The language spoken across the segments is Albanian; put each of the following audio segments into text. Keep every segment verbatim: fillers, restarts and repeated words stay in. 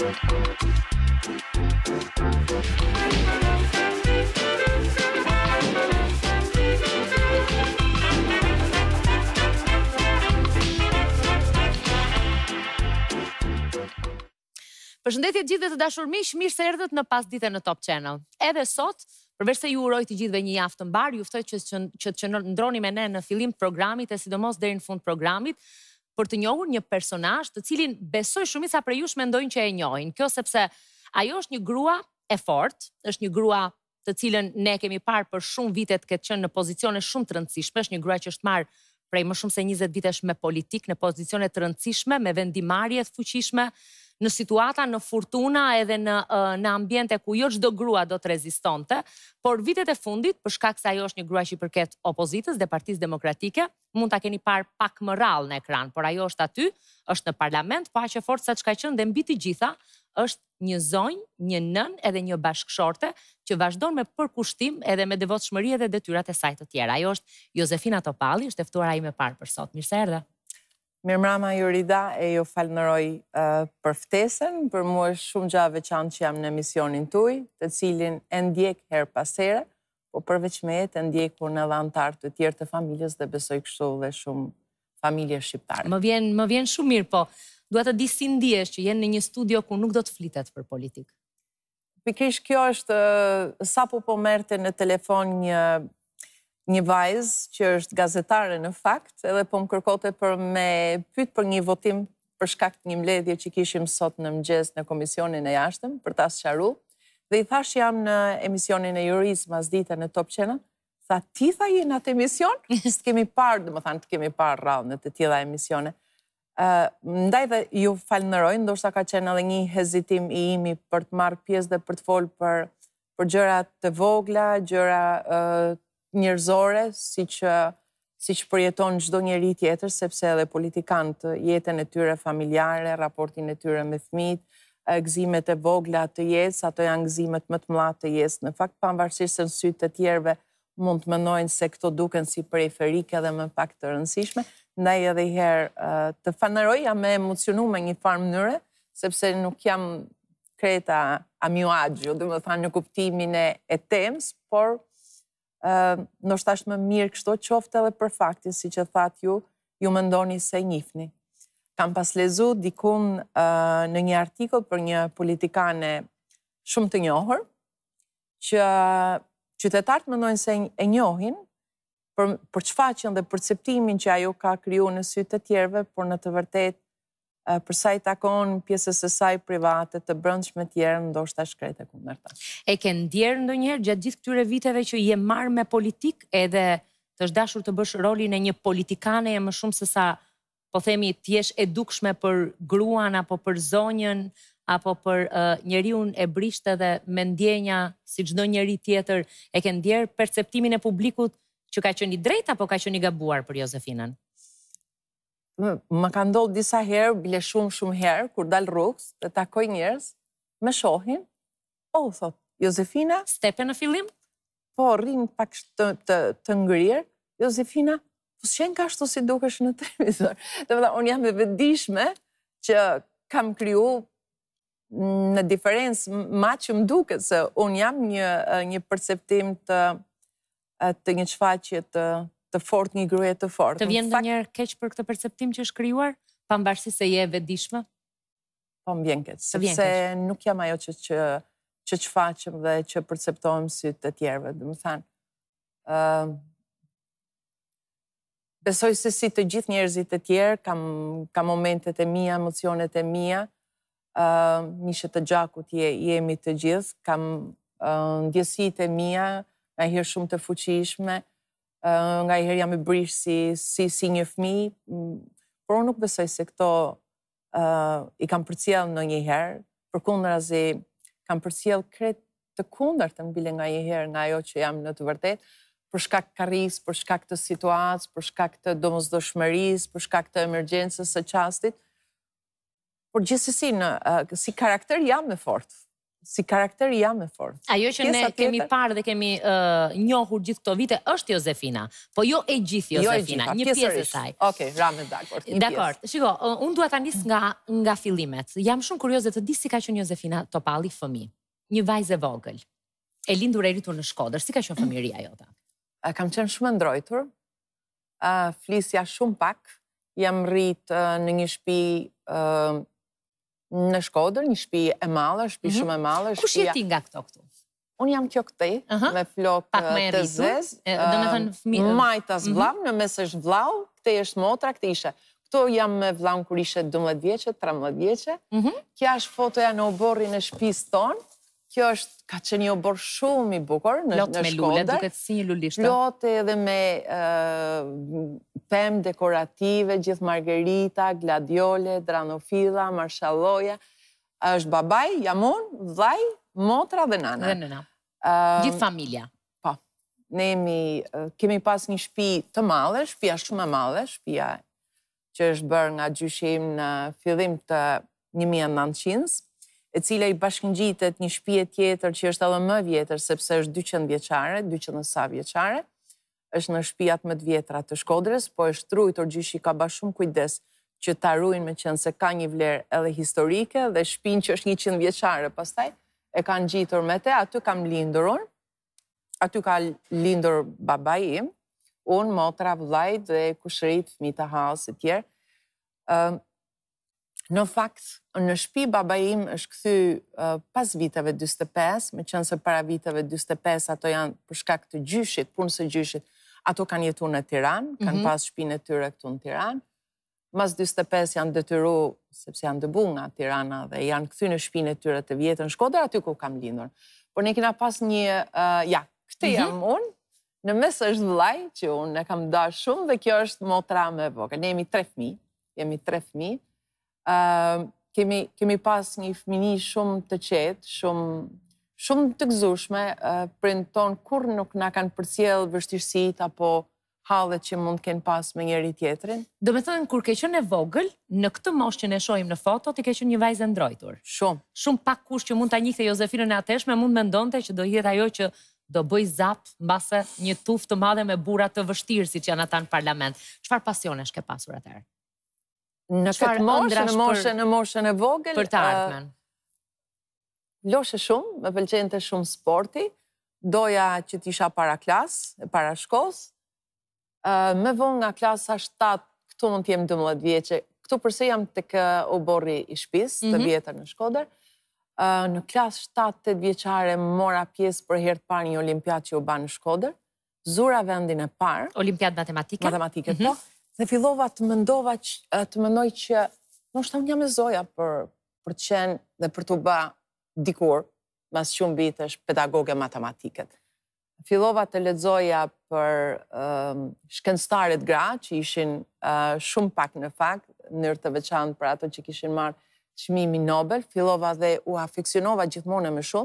Përshëndetje gjithë dhe të dashur miq, mirë se erdhët në Pasdite në Top Channel. Edhe sot, përveç se ju uroj të gjithëve një javë të mbar, ju ftoj që që të ndroni me ne në fillim të programit e sidomos deri në fund programit për të njohur një personazh të cilin besoj shumica prej jush mendojnë që e njohin. Kjo sepse ajo është një grua e fortë, është një grua të cilën ne kemi parë për shumë vite të ketë qenë në pozicione shumë të rëndësishme, është një grua që është marrë prej më shumë se njëzet vitesh me politikë, në pozicione të rëndësishme, me vendimarrje të fuqishme, në situata, në furtuna edhe në, në ambiente ku jo çdo grua do të rezistonte, por vitet e fundit, për shkak se ajo është një grua që i përket opozitës dhe Partisë Demokratike, mund ta keni parë pak më rrallë në ekran, por ajo është aty, është në parlament, pa që fort sa çka qenë dhe mbi të gjitha është një zonjë, një nën edhe një bashkëshorte që vazhdon me përkushtim edhe me devotshmëri edhe detyrat e saj të tjera. Ajo është Josefina Topalli, është e ftuara ime parë për sot. Mirë se erdhe. Mirëmbrëma Jurida, e ju falenderoj uh, për ftesën, për mua është shumë gjë veçantë që jam në emisionin tuaj, të cilin e ndjek her pas here, po përveç me e ndjekur në edhe antar të tjerë të familjes dhe besoj kështu dhe shumë familje shqiptare. Më vjen, më vjen shumë mirë, po dua të di si ndihesh që jenë në një studio ku nuk do të flitet për politikë. Pikërisht kjo është uh, sapo po merrte në telefon një një vajzë që është gazetare në fakt, edhe po më kërkote për me pyet për një votim për shkak të një mbledhje që kishim sot në mëngjes në komisionin e jashtëm, për ta sqaruar. Dhe i thash jam në emisionin e Juris Pasdite në Top Channel. Tha, ti tha je në atë emision? S'të kemi parë, dhe më thanë të kemi parë rrallë në të tilla emisione. Uh, ndaj dhe ju falenderoj, ndoshta ka qenë edhe një hezitim i imi për të marrë pjesë dhe për të folur për, për gjëra të vogla, gjëra uh, njerëzore, si që, si që përjeton çdo njeri tjetër, sepse edhe politikanët jetën e tyre familjare, raportin e tyre me fëmijët, gëzimet e vogla të jetës, ato janë gëzimet më të mëdha të jetës. Në fakt, pavarësisht se në sytë të tjerëve mund të mendojnë se këto duken si periferike dhe më pak të rëndësishme, ndaj edhe i herë të falenderoj, jam e emocionuar me një farë mënyre, sepse nuk jam kreta a mio agio, dhe më thanë në kuptimin e, e temës, por Uh, ndoshta është më mirë kështu qoftë edhe për faktin, si që thatë ju, ju mendoni se njihni. Kam pas lezu dikun uh, në një artikull për një politikane shumë të njohur, që qytetarët mendojnë se e njohin për, për çfaqjen dhe perceptimin që ajo ka krijuar në sy të tjerëve, por në të vërtetë uh, për sa i takon pjesës së saj private të brendshme të tjerë, ndoshta shkret e kundërta. E ke ndjerë ndonjëherë gjatë gjithë këtyre viteve që je marrë me politikë edhe të është dashur të bësh rolin e një politikane e më shumë se sa, po themi, të jesh e dukshme për gruan apo për zonjën apo për uh, njeriun e brishtë dhe me ndjenja si çdo njeri tjetër, e ke ndjerë perceptimin e publikut që ka qenë i drejtë apo ka qenë i gabuar për Josefinën? Më ka ndodhur disa herë, bile shumë shumë herë, kur dal rrugës dhe takoj njerëz, më shohin, oh, thot, Josefina... Stepe në fillim? Po, rrim pak të, të, të ngrirë, Josefina, po s'qenë ka ashtu si dukesh në televizor. Dhe më da, unë jam e vetëdijshme që kam kriju në diferencë ma që më duket, se unë jam një, një perceptim të, të një shfaqje të, të fort, një gruaje të fort. Të vjen ndonjëherë keq për këtë perceptim që është krijuar, pavarësisht se je e vetëdijshme? Po më vjen keq, sepse nuk jam ajo që që që shfaqem dhe që perceptohem sy të tjerëve. Do të thënë, ë uh, besoj se si të gjithë njerëzit e tjerë, kam kam momentet e mia, emocionet e mia, ë uh, mishe të gjakut je, jemi të gjithë, kam uh, ndjesitë e mia, ngaherë shumë të fuqishme, uh, ngaherë jam i brish si si si një fëmijë, por unë nuk besoj se këto uh, i kam përcjell ndonjëherë, përkundrazi kam përcjell krejt të kundërtën bile nga një herë nga ajo që jam në të vërtetë, për shkak të karrisë, për shkak të situatës, për shkak të domosdoshmërisë, për shkak të emergjencës së çastit. Por gjithsesi në uh, si karakter jam e fortë. si karakteri jam e fort. Ajo që ne kemi parë dhe kemi njohur gjithë këto vite është Josefina, po jo e gjithë Josefina, një pjesë e saj. Okej, rame dakord. Dakord, shiko, unë dua ta nis nga fillimet. Jam shumë kurioze të di si ka qenë Josefina Topalli fëmijë. Një vajzë e vogël. E lindur e rritur në Shkodër, si ka qenë fëmijëria jote? Kam qenë shumë e ndrojtur. Flisja shumë pak. Jam rrit në një shtëpi në Shkodër, një shtëpi e madhe, shtëpi shumë e madhe. Kush je ti nga këto këtu? Unë jam kjo këtej, me flokë të zezë, majtas vlau, në mes është vlau, këtej është motra, këtej ishe. Këto jam me vlaun kur ishe dëmbëdhjetë vjeçe, tridhjetë vjeçe. Kja është fotoja në oborrin e shtëpisë tonë. Kjo është, ka qenë një obor shumë i bukur në Shkodër. Plot me lule, duket si një lulishtë. Plot edhe me pemë dekorative, gjithë margerita, gladiole, dranofilla, marshalloja. është babaj, jam unë, vllai, motra dhe nana. Dhe nëna. Gjithë familja. Po. Ne kemi pas një shtëpi të madhe, shtëpia shumë e madhe, shtëpia që është bërë nga gjyshim në fillim të një mijë e nëntëqind, e cila i bashkëngjitet një shtëpi tjetër që është edhe më vjetër, sepse është dyqin vjeçare, dyqin e sa vjeçare, është në shtëpiat më të vjetra të Shkodrës, po është ruajtur gjyshi ka ba shumë kujdes që ta ruajnë me qenë se ka një vlerë edhe historike dhe shtëpinë që është njëqind vjeçare pastaj e kanë gjitur me te, aty kam lindur unë, aty ka lindur babai im, unë, motra, vllai dhe kushërit, fëmijë të haus e tjerë. Në fakt, në shtëpi babai im është kthy pas viteve dyzet e pesë, me qenë se para viteve dyzet e pesë ato janë për shkak të gjyshit, punës së gjyshit, ato kanë jetuar në Tiranë, kanë pas shtëpinë e tyre këtu në Tiranë. Mas dyzet e pesë janë detyru, sepse janë dëbu nga Tirana dhe janë kthy në shtëpinë e tyre të vjetër në Shkodër, aty ku kam lindur. Por ne kena pas një, ja, këtë jam unë, në mes është vllai, që unë e kam dashur shumë dhe kjo është motra më e vogël. Ne jemi tre fëmijë, jemi tre fëmijë. Kemi pas një fëmijë shumë të qetë, shumë të gëzueshme, prindët tonë kur nuk na kanë përcjell vështirësitë apo hallet që mund të kenë pas me njëri tjetrin. Do me thënë, kur ke qenë e vogël, në këtë moshë që ne shohim në foto, ti ke qenë një vajzë e ndrojtur. Shumë. Shumë pak kush që mund ta njihte Josefinën e ateshme, mund mendonte që do jetë ajo që do bëj zap mbase një tuftë të madhe me burra të vështirë siç janë ata në parlament. Çfarë pasionesh ke pasur atëherë? Në këtë moshë, në moshën në moshën e vogël, për të ardhmen. Loshe shumë, më pëlqente shumë sporti, doja që t'isha para klas, para shkollës. Me vonë nga klasa shtatë, këtu mund t'jem dymbëdhjetë vjeçe, këtu përse jam tek oborri i shtëpisë, të vjetër në Shkodër. Në klasë shtatë tetë vjeçare mora pjesë për herë të parë një olimpiadë që u bë në Shkodër. Zura vendin e parë. Olimpiadë matematike? Matematike, po. Dhe fillova të mendova të mendoj që ndoshta unë jam e zoja për për të qenë dhe për të bë dikur, mas shumë vitesh, pedagoge matematike. Fillova të lexoja për shkencëtarët gra, që ishin shumë pak në fakt, në mënyrë të veçantë për ato që kishin marrë çmimin Nobel. Fillova dhe u afiksionova gjithmonë më shumë.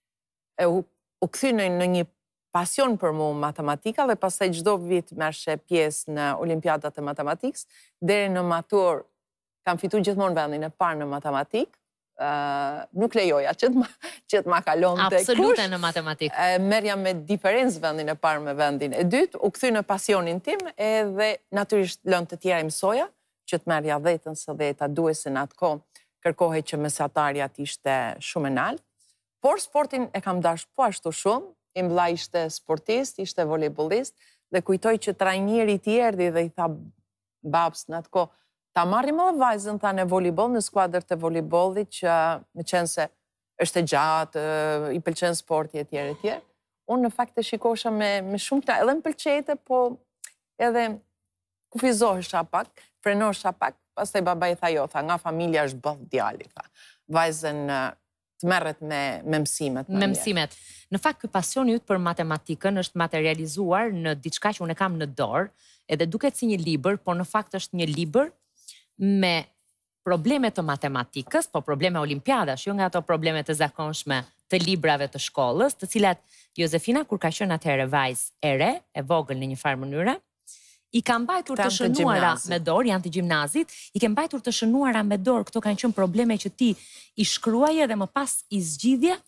E u, u kthy në, në një pasion për mua matematika dhe pastaj çdo vit merrshe pjesë në olimpiadat e matematikës, deri në matur kam fituar gjithmonë vendin e parë në matematikë. Uh, nuk lejoja që të ma, që të ma kalon të kush. Absolute në matematikë. Uh, merja me diferencë vendin e parë me vendin e dytë, u kthy në pasionin tim edhe natyrisht lënë të tjera i mësoja, që të merja vetën së veta duese në atë kohë, kërkohej që mesatarja ishte shumë e naltë, por sportin e kam dash po ashtu shumë, i vllai ishte sportist, ishte volejbollist, dhe kujtoj që trajneri i erdhi dhe i tha babs në atë kohë, ta marrim edhe vajzën tha në volejboll, në skuadrët e volejbollit, që me qenë se është e gjatë, i pëlqen sporti e tjerë e tjerë. Unë në fakt e shikosha me, me shumë kënaqësi, edhe më pëlqejte, po edhe kufizohesha pak, frenosha pak, pastaj babai tha jo, tha nga familja është boll djali, tha. Vajzën të merret me, me mësimet. Me mësimet. Në fakt, ky pasioni yt për matematikën është materializuar në diçka që unë kam në dorë, edhe duket si një libër, por në fakt është një libër me probleme të matematikës, po probleme olimpiadash, jo nga ato probleme të zakonshme të librave të shkollës, të cilat Josefina, kur ka qenë atëherë vajzë e re, e vogël në një farë mënyre, i ka mbajtur të shënuara me dorë, janë të gjimnazit, i ke mbajtur të shënuara me dorë, këto kanë qenë probleme që ti i shkruaje dhe më pas i zgjidhje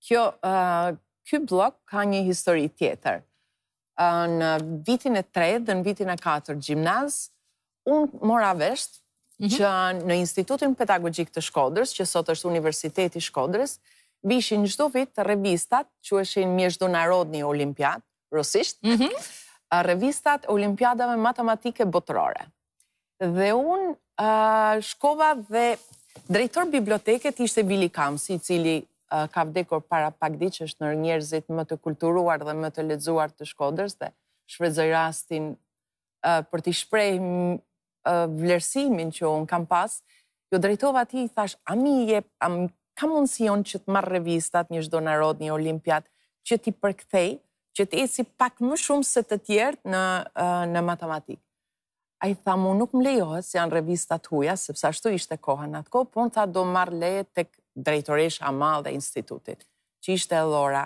Kjo, ky blok ka një histori tjetër. Në vitin e tretë dhe në vitin e katërt gjimnaz, unë mora vesht që në Institutin Pedagogjik të Shkodrës, që sot është Universiteti Shkodrës, vishin çdo vit revistat, quheshin Mjeshdënarodni Olimpiad, rusisht, revistat Olimpiadave matematike botërore. Dhe unë shkova dhe drejtor biblioteket ishte Vili Kamsi, i cili ka vdekur para pak ditë, që është ndër njerëzit më të kulturuar dhe më të lexuar të Shkodrës, dhe shfrytëzoj rastin për t'i shprehë vlerësimin që unë kam pas. Jo drejtova atij, i thash, a mi jep, ka mundësion që të marrë revistat Mjeshdënarodni Olimpiad, që t'i përkthej, që t'eci pak më shumë se të tjerë në matematikë. A i tha, mu nuk më lejohet se janë revistat huaja, sepse ashtu ishte koha në atë kohë, por në tha do marrë leje tek drejtoresha e madhe e institutit, që ishte Lora,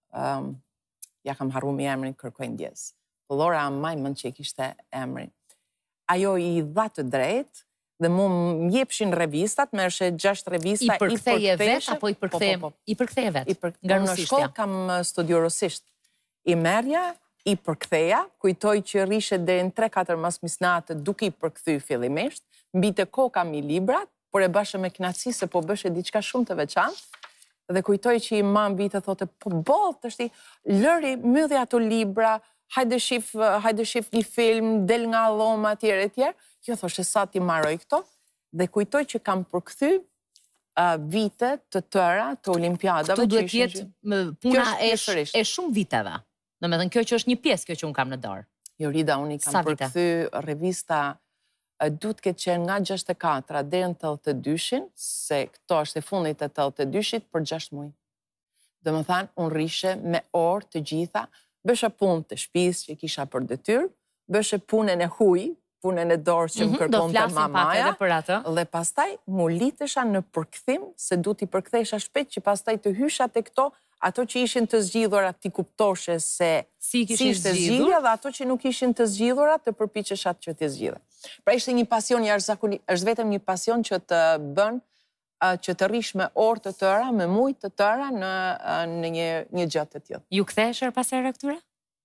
ja kam harru mi emrin, kërkoj ndjes. Lora Amaj mend që i kishte emrin. Ajo i dha të drejt, dhe mu më jepshin revistat, me është gjashtë revista i përktheje vet, apo i përktheje i përktheje vet, nga rusishtja? Në shkollë kam studiu rusisht. I merja, i përktheja, kujtoj që rishe dhe në tre katër masmisnatë duke i përkthy fillimisht, mbi të kohë kam i librat, por e bashë me kënaqësi se po bëshe diçka shumë të veçantë, dhe kujtoj që i mam vite thote, po boll të shti, lëri, mydhi ato libra, hajde shif, hajde shif një film, del nga dhoma, tjere, tjere. Jo, thoshe, sa ti maroj këto, dhe kujtoj që kam përkthy vite të tëra të olimpiadave. Tu duhet jetë puna e shumë viteve. Në me thënë, kjo që është një pjesë, kjo që unë kam në dorë. Jo, Rida, unë i kam përkthy revista, du të këtë qenë nga gjashtëdhjetë e katër dhe në tridhjetë e dy, se këto është e fundit e tridhjetë e dy për gjashtë muaj. Dhe më thanë, unë rishe me orë të gjitha, bëshe punë të shtëpisë që kisha për detyrë, bëshe punën e huj, punën e dorës që më kërkon të mamaja, dhe pastaj mu litesha në përkthim, se du t'i përkthesha shpejt që pastaj të hysha të këto, ato që ishin të zgjidhura ti kuptoshe se si ishte zgjidhja, dhe ato që nuk ishin të zgjidhura të përpiqesha që t'i zgjidhe. Pra ishte një pasion jashtëzakonisht, është vetëm një pasion që të bën që të rish me orë të tëra, me muj të tëra në një gjatë të tillë. Ju kthehesh her pas here këtyre?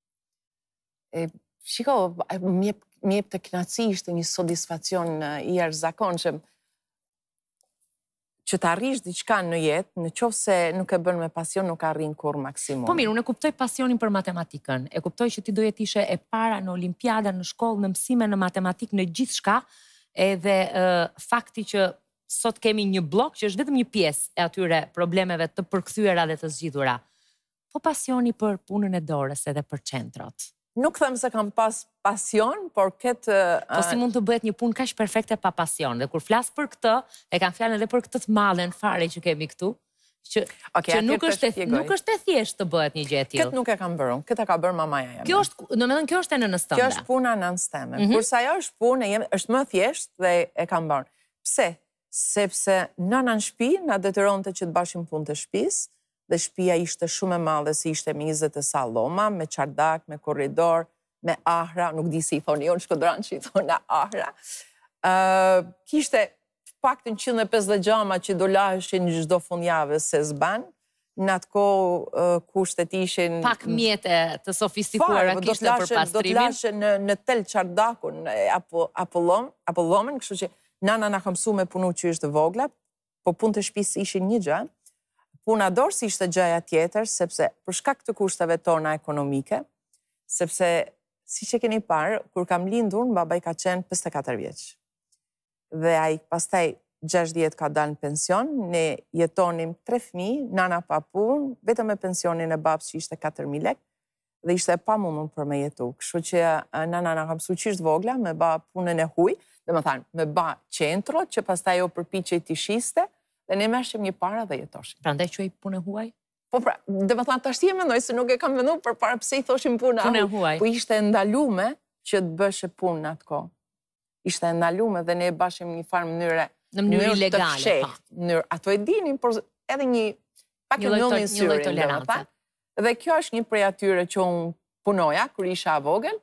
Shiko, më jep të kënaqësi, ishte një satisfaksion i jashtëzakonshëm që të arrish diçka në jetë, në qoftë se nuk e bën me pasion, nuk arrin kur maksimum. Po mirë, unë e kuptoj pasionin për matematikën, e kuptoj që ti doje të ishe e para në olimpiada, në shkollë, në mësime, në matematikë, në gjithë shka, edhe fakti që sot kemi një blok që është vetëm një pjesë e atyre problemeve të përkthyera dhe të zgjidhura. Po pasioni për punën e dorës edhe për qentrot? Nuk them se kam pas pasion, por këtë... Po si mund të bëhet një punë kaq perfekte pa pasion? Dhe kur flas për këtë, e kam fjalën edhe për këtë të madhen fare që kemi këtu, që nuk është e thjeshtë të bëhet një gjë e tillë. Këtë nuk e kam bërë unë, këtë e ka bërë mamaja jeme. Kjo është, domethënë kjo është e nënës tënde. Kjo është puna e nënës teme. Kurse ajo është punë, është më thjeshtë dhe e kam bërë. Pse? Sepse nëna në shtëpi na detyronte që të bashim punë të shtëpisë, dhe shtëpia ishte shumë e madhe, si ishte me njëzet e sa lloma, me çardak, me korridor, me ahra, nuk di si i thoni unë shkodran që i thoni ahra. Kishte paktën njëqind e pesëdhjetë xhama që do laheshin çdo fundjavë se s'ban. Në atë kohë kushtet ishin... Pak mjete të sofistikuara kishte për pastrimin. Do të lashe në tel çardakun apo llomën, kështu që nana na ka mësuar me punu që ishte vogla, po punë të shtëpisë ishin një gjë. Puna dorës ishte gjëja tjetër, sepse për shkak të kushteve tona ekonomike, sepse, si që keni parë, kur kam lindur, baba i ka qenë pesëdhjetë e katër vjeç. Dhe ai pastaj gjashtëdhjetë ka dalë në pension, ne jetonim tre fëmijë, nana pa punë, vetëm me pensionin e babës që ishte katër mijë lekë, dhe ishte e pamundur për me jetu. Kështu që nana na ka mësuar çish vogla me ba punën e huj, dhe më thanë, me ba qentro, që pastaj ajo përpiqej të shiste, dhe ne merrshim një para dhe jetoshim. Prandaj quhej punë huaj? Po pra, dhe më thanë, tash ti e mendoj se nuk e kam menduar për para pse i thoshim puna huaj. Po ishte ndalume që të bëheshe punë në atë kohë. Ishte ndalume dhe ne e bashim një farë mënyre në mënyrë ilegale. Ato e dinin, por edhe një pak e mëllë një syrin. Dhe kjo është një prej atyre që unë punoja, kër isha vogël.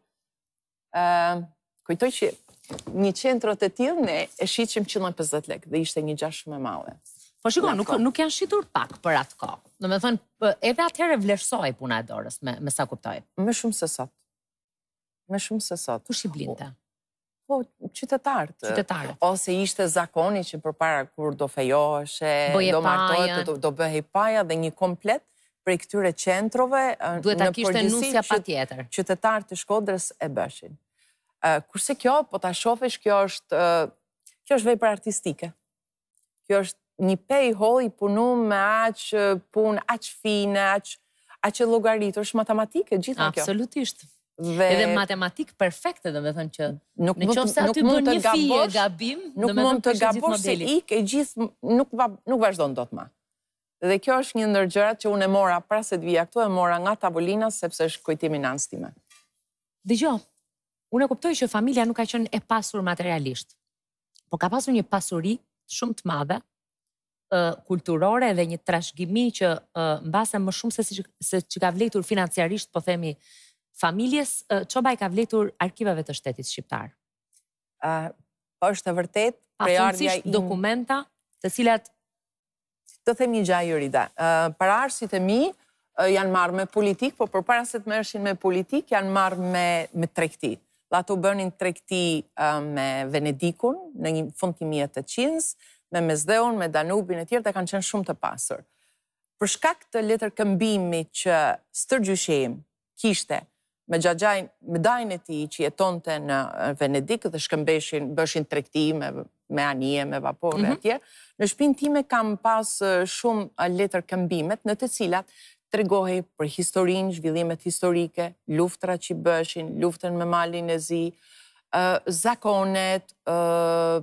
Kujtoj që një qentro të tillë ne e shiqim njëqind e pesëdhjetë lekë dhe ishte një gjashtë shumë e madhe. Po shikon, nuk, nuk janë shitur pak për atë kohë. Do me thënë, edhe atëherë vlerësoj puna e dorës, me, me sa kuptoj. Më shumë se sot. Më shumë se sot. Kush i blinte? Po, qytetarët. Qytetarët. Ose ishte zakoni që përpara kur do fejoheshe, Bëje do martohet, paja. do, do bëhej paja dhe një komplet prej këtyre qentrove Duhet ta kishte nusja patjetër. Qytetarët të Shkodrës e bëshin. Uh, kurse kjo, po ta shofesh, kjo është uh, kjo është vepër artistike. Kjo është një pej holl i punu me aq punë, aq fine, aq aq e llogaritur, është matematike gjitha kjo. Absolutisht. Dhe edhe matematik perfekte, do me thënë që nuk në qoftë se aty bën një fije gabim, nuk mund të gabosh se ik e gjithë nuk va, nuk vazhdon dot më. Dhe kjo është një ndër gjërat që unë e mora para se të vija këtu, e mora nga tavolina sepse është kujtimi nanës time. Dëgjoj, unë e kuptoj që familja nuk ka qenë e pasur materialisht, po ka pasur një pasuri shumë të madhe, uh, kulturore dhe një trashëgimi që uh, mbase më shumë se, si, se që ka vletur financiarisht, po themi, familjes, Çoba i ka vletur arkivave të shtetit shqiptar. Uh, po është e vërtet, pafundësisht im... dokumenta, të cilat... Të them një gjë Jurida, uh, paraardhësit e mi uh, janë marrë me politik, po përpara se të merreshin me politik, janë marrë me, me tregti. Dhe ato bënin tregti uh, me Venedikun, në një fund të mijë e tetëqind, me Mesdheun, me Danubin e tjerë, dhe kanë qenë shumë të pasur. Për shkak të letërkëmbimit që stërgjyshem kishte me Xhaxhain, me dajnë e tij që jetonte në Venedik dhe shkëmbeshin, bëshin tregti me, me anije, me vapor dhe atje, në shtëpinë time kam pas shumë letërkëmbimet në të cilat tregohej për historinë, zhvillimet historike, luftrat që bëshin, luftën me Malin e Zi, uh, zakonet, uh,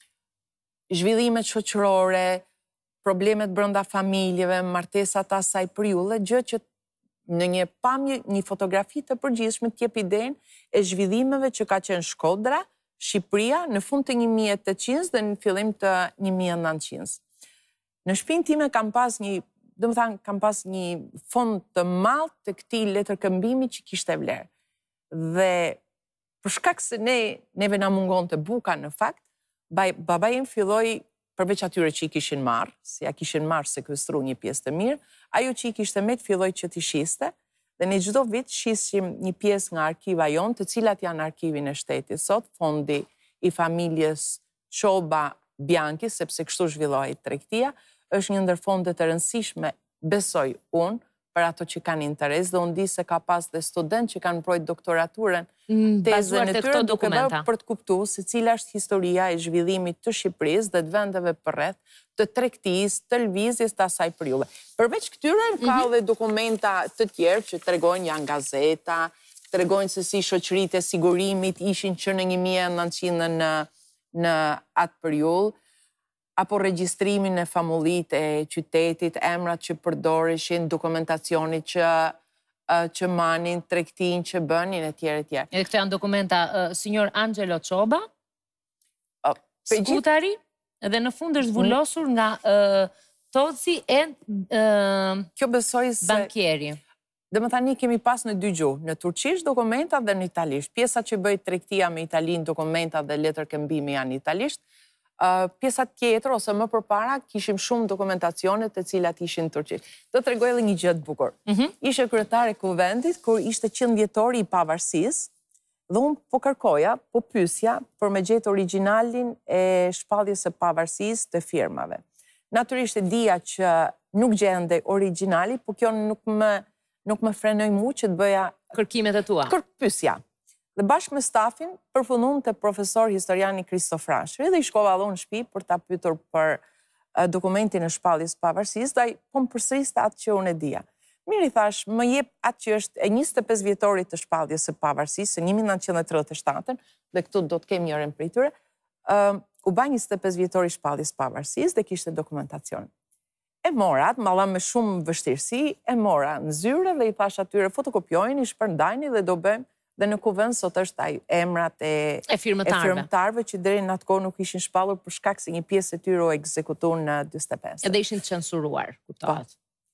zhvillimet shoqërore, problemet brenda familjeve, martesat asaj periudhe, gjë që në një pamje, një fotografi të përgjithshme t'jep idenë e zhvillimeve që ka qenë Shkodra, Shqipëria në fund të një mijë e tetëqind dhe në fillim të një mijë e nëntëqind. Në shtëpinë time kam pas një, do të thënë, kam pas një fond të madh të këtij letërkëmbimi që kishte vlerë. Dhe për shkak se ne neve na mungonte buka në fakt, babai im filloi, përveç atyre që i kishin marrë, se ja kishin marrë sekuestru një pjesë të mirë, ajo që i kishte me të filloj që t'i shiste, dhe ne çdo vit shisim një pjesë nga arkiva jonë, të cilat janë arkivin e shtetit sot, fondi i familjes Çoba Bianchi, sepse kështu zhvillohej tregtia, është një ndër fondet e rëndësishme, besoj unë, për ato që kanë interes, dhe unë di se ka pas dhe student që kanë mbrojt doktoraturën tezën e tyre, duke bërë për të kuptu se cila është historia e zhvillimit të Shqipërisë dhe të vendeve përreth, të tregtisë, të lëvizjes të asaj periudhe. Përveç këtyre ka edhe dokumenta të tjerë që tregojnë, janë gazeta, tregojnë se si shoqëritë e sigurimit ishin që në një mijë e nëntëqind në, në atë periudhë, apo regjistrimin e famullit e qytetit, emrat që përdoreshin, dokumentacionit që, uh, që manin, tregtin që bënin, e tjere, e tjere. Edhe këto janë dokumenta uh, signor Angelo Çoba, uh, skutari, dhe në fund është vullosur nga uh, Toci e uh, Kjo besoj se... bankieri. Dhe më tani kemi pas në dy gjuhë, në turqisht dokumenta dhe në italisht. Pjesa që bëjt tregtia me Italin, dokumenta dhe letërkëmbimi janë italisht. Uh, pjesat tjetër, ose më përpara, kishim shumë dokumentacionet të cilat ishin turqisht. Do të tregoj edhe një gjë të bukur. Mm -hmm. Ishe kryetare e kuvendit, kur ishte qindëvjetori i pavarësisë, dhe unë po kërkoja, po pyesja, për me gjetë origjinalin e shpalljes së pavarësisë të firmave. Natyrisht e dija që nuk gjende origjinali, po kjo nuk më, nuk më frenoi mua që të bëja kërkimet e tua. Kërk pyesja. Dhe bashkë me stafin, përfundum të profesor historiani Kristofrashri, dhe i shkova dhe unë shtëpi për ta pyetur për uh, dokumentin e shpalljes pavarësisë, dhe po më përsëriste atë që unë e dija. Mirë, i thash, më jep atë që është e njëzet e pesë vjetorit të shpalljes së pavarësisë, një mijë e nëntëqind e tridhjetë e shtatë, dhe këtu do të kemi njërin prej tyre, uh, u ba njëzet e pesë vjetori shpalljes pavarësisë dhe kishte dokumentacion. E mora, malla me shumë vështirësi, e mora në zyre dhe i thash atyre fotokopjojnë, i shpërndajni dhe do bëjmë. Dhe në kuvend sot është ai emrat e, e firmëtarve që deri në atë kohë nuk ishin shpallur për shkak se një pjesë e tyre u ekzekutu në dyzet e pesë. Edhe ishin censuruar, kuptohet.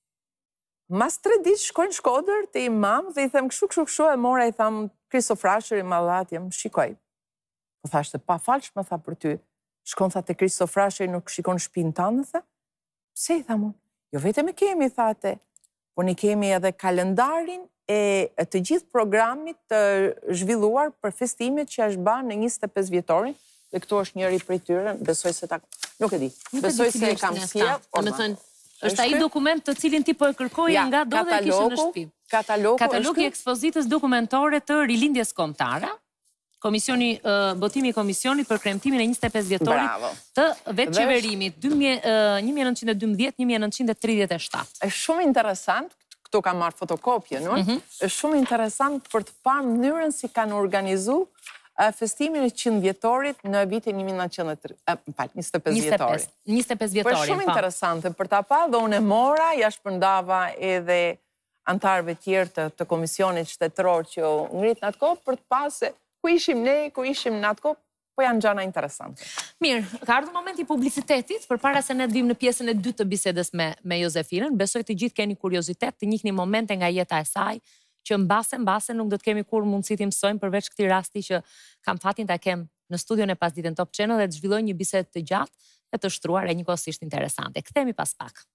Mas tre ditë shkojnë Shkodër te imam dhe i them kështu kështu kështu, e mora i tham Kristofrashër i mallatjem, shikoj. Po thashte pa falsh, më tha për ty. Shkon tha te Kristofrashër, nuk shikon shtëpinë tënde, tha. pse i thamun? Jo vetëm e kemi, thate, po ne kemi edhe kalendarin e të gjithë programit të zhvilluar për festimet që është ba në njëzet e pesë vjetorin, dhe këtu është njëri për i tyre, besoj se ta... Nuk e di, besoj se e kam sija. Është ai dokument të cilin ti po e kërkoje nga do dhe e kishë në shtëpi. Katalogu i ekspozitës dokumentore të rilindjes kombëtare, Komisioni, botimi i Komisionit për kremtimin e njëzet e pesë vjetorit të vetë qeverimit një mijë e nëntëqind e dymbëdhjetë një mijë e nëntëqind e tridhjetë e shtatë. Është shumë interesant, këtu kam marrë fotokopje, nuk? Është shumë interesant për të parë mënyrën si kanë organizu festimin e qind vjetorit në vitin një mijë e nëntëqind e tridhjetë, njëzet e pesë vjetorit. njëzet e pesë vjetorit, po. Është shumë interesante për ta pa dhe unë e mora, ja shpërndava edhe antarëve tjerë të komisionit shtetëror që ngrit në atë kohë për të pa se ku ishim ne, ku ishim në atë kohë, po janë gjana interesante. Mirë, ka ardhur momenti i publicitetit, përpara se ne të vim në pjesën e dytë të bisedës me Jozefinën, besoj të gjithë keni kuriozitet të njihni momente nga jeta e saj, që mbase, mbase nuk do të kemi kur mundësi të mësojmë përveç këtij rasti që kam fatin ta kem në studion e Pasditën Top Channel dhe të zhvilloj një bisedë të gjatë e të shtruar e njëkohësisht interesante. Kthehemi pas pak.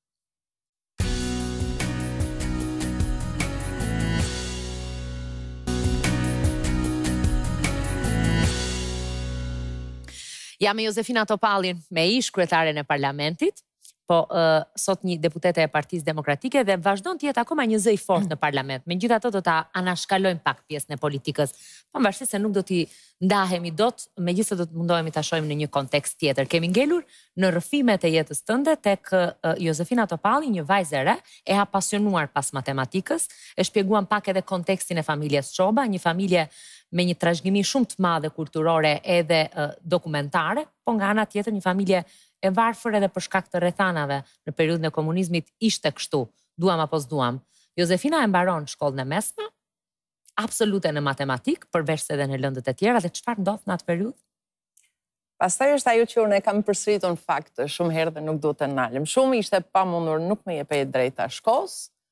Ja me Jozefina Topallin, me ish kryetaren e parlamentit, po sot një deputete e Partisë Demokratike dhe vazhdon të jetë akoma një zë i fortë në parlament. Megjithatë do ta anashkalojmë pak pjesën e politikës, pavarësisht se nuk do t'i ndahemi dot, megjithëse do të mundohemi ta shohim në një kontekst tjetër. Kemi ngelur në rrëfimet e jetës tënde tek Jozefina Topalli, një vajzë e re, e apasionuar pas matematikës, e shpjeguam pak edhe kontekstin e familjes Çoba, një familje me një trashëgimi shumë të madhe kulturore edhe dokumentare, po nga ana tjetër një familje e varfër edhe për shkak të rrethanave në periudhën e komunizmit ishte kështu, duam apo s'duam. Jozefina e mbaron shkollën e mesme, absolute në matematik, përveç se edhe në lëndët e tjera, dhe çfarë ndodh në atë periudhë? Pastaj është ajo që unë e kam përsëritur në fakt shumë herë dhe nuk duhet të ndalem. Shumë ishte pamundur, nuk më jepej e drejta shkollës.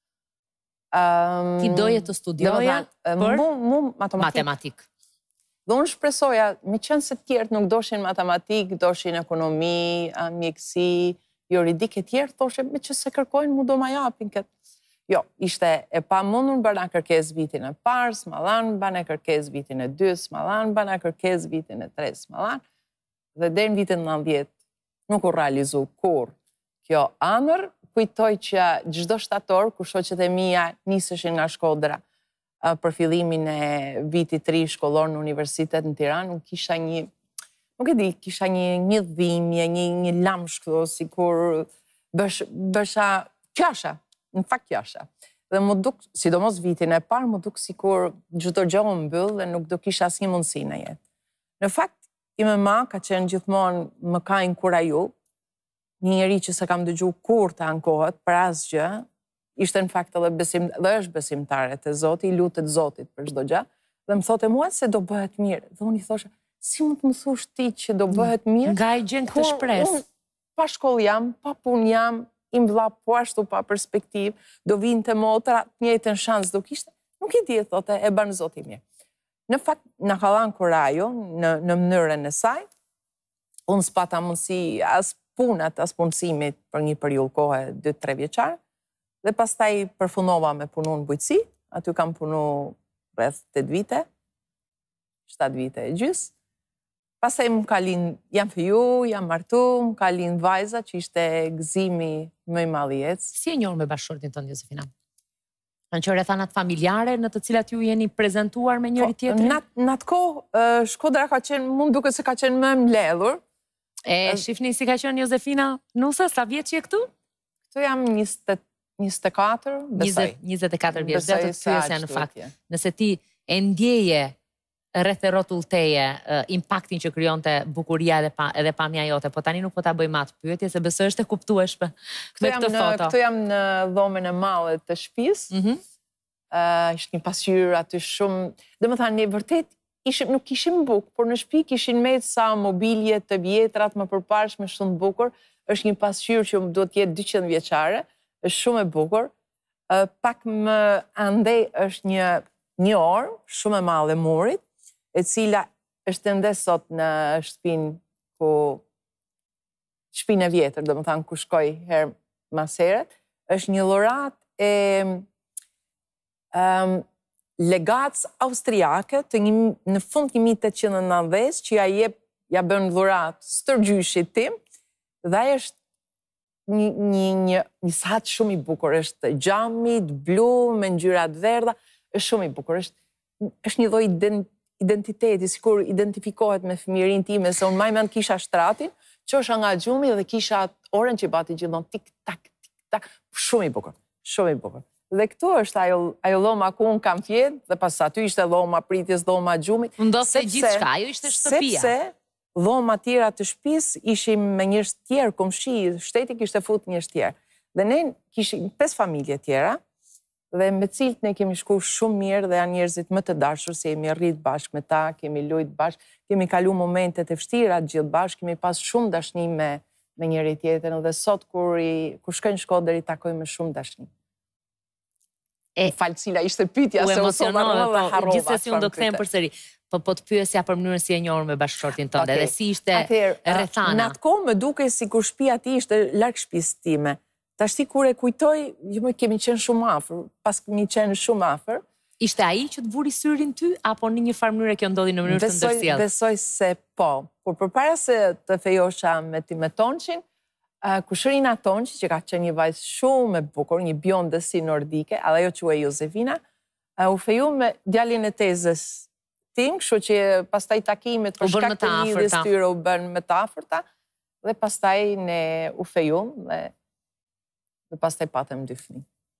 Ti doje të studioja për matematik. Dhe unë shpresoja, me qenë se tjertë nuk doshin matematik, doshin ekonomi, mjekësi, juridik e tjertë, thoshin me që se kërkojnë mu do ma japin këtë. Jo, ishte e pa mundur, bërna kërkes vitin e parë, s'mallan, bërna kërkes vitin e dy, s'mallan, bërna kërkes vitin e tre, s'mallan, dhe dhe në vitin nëntëdhjetë nuk u realizu kur kjo anër, kujtoj që çdo shtator, kur shoqet e mia niseshin nga Shkodra për fillimin e vitit të ri shkollor në Universitet në Tiranë, nuk kisha një, nuk e di, kisha një një dhimbje, një një lamsh këtu, sikur bësha qasha, në fakt qasha. Dhe më duk, sidomos vitin e parë, më duk sikur çdo gjë u mbyll dhe nuk do kisha asnjë mundësi në jetë. Në fakt, ime ma ka qenë gjithmonë më ka inkuraju, një njeri që se kam dëgju kur të ankohet për asgjë, ishte në fakt edhe besim, dhe është besimtare të Zoti, lutet Zotit për çdo gjë, dhe më thote mua se do bëhet mirë. Dhe unë i thosha, si mund të më thush ti që do bëhet mirë? Nga i gjen këtë shpresë. Pa shkollë jam, pa punë jam, im vlla po ashtu pa perspektivë, do vinë të motra, të njëjtën shans do kishte. Nuk i di, thote, e bën Zoti mirë. Në fakt, në kallan kurajo, në, në mënyrën e saj, unë s'pata mundësi as punët, as punësimit për një periudhë kohe dy tre vjeçare, dhe pastaj përfundova me punu në bujqësi, aty kam punu rreth tetë vite, shtatë vite e gjys. Pastaj më ka lind, jam fëju, jam martu, më ka lind vajza që ishte gëzimi më i madh i jetës. Si e njohur me bashkëshortin tënd, Jozefina? Kanë qenë rrethanat familjare në të cilat ju jeni prezantuar me njëri tjetrin? Në atë kohë, Shkodra ka qenë, mund duket se ka qenë më mbledhur. E shifni si ka qenë Jozefina Nusa, sa vjeç je këtu? Këtu jam njëzet e katër, besoj. njëzet e katër vjeç, dhe të pyesja në fakt. Nëse ti e ndjeje rreth e rrotull teje impaktin që krijonte bukuria edhe pamja jote, po tani nuk po ta bëj mat pyetje, se besoj është e kuptueshme me këtë foto. Këtu jam në dhomën e madhe të shtëpisë. Ishte një pasqyrë aty shumë, domethënë ne vërtet nuk kishim bukë, por në shtëpi kishin me sa mobilje të vjetrat më përparshme shumë bukur. Është një pasqyrë që do të jetë dyqind vjeçare, është shumë e bukur. Pak më andej është një një orë shumë e madhe murit, e cila është ende sot në shtëpinë ku shtëpinë e vjetër, domethënë ku shkoj herë maseret, është një lorat e um, legats austriake të një, në fund një mijë e tetëqind e nëntëdhjetë që ja jep, ja bën dhurat stërgjyshit tim, dhe ai është një, një, një, një sahat shumë i bukur, është gjamit, blu, me ngjyrat verdha, është shumë i bukur, është, është një lloj identiteti, sikur identifikohet me fëmirin time, se unë maj mend kisha shtratin, qosha nga gjumi dhe kisha orën që bati gjithmonë tik tak, tik tak, shumë i bukur, shumë i bukur. Dhe këtu është ajo, ajo dhoma ku unë kam fjetë, dhe pas aty ishte dhoma pritjes, dhoma gjumit. Ndosë e gjithë shka, ajo ishte shtëpia. Sepse dhoma tjera të shtëpis ishim me njërës tjerë, komshi, shteti kishte fut njërës tjerë. Dhe ne kishim pesë familje tjera, dhe me cilët ne kemi shku shumë mirë dhe janë njerëzit më të dashur, se jemi rrit bashkë me ta, kemi lujt bashkë, kemi kalu momentet e vështira gjithë bashkë, kemi pas shumë dashni me, me njëri tjetrin, dhe sot kur, i, kur shkojnë Shkodër i takoj me shumë dashni. E falë cila ishte pyetja se u somarrova dhe harrova. Gjithsesi unë do kthehem përsëri. Po po të pyesja për mënyrën si e njohur me bashkëshortin tënde, okay. Dhe si ishte rrethana. Në atë kohë më duke si kur shtëpia ti ishte larg shtëpisë time. Tash kur e kujtoj, jo më kemi qenë shumë afër, pas kemi qenë shumë afër. Ishte ai që të vuri syrin ty apo në një farë mënyrë kjo ndodhi në mënyrë të ndërsjellë? Besoj se po. Por përpara se të fejosha me ti me Tonçin, kushërina Tonçi, që ka qenë një vajzë shumë e bukur, një bjonde si nordike, edhe ajo quhej Josefina, u feju me djalin e tezës tim, kështu që pastaj takimet për shkak të lidhjes tyre u bën më të afërta, dhe pastaj ne u fejum dhe, dhe pastaj patëm dy fëmijë.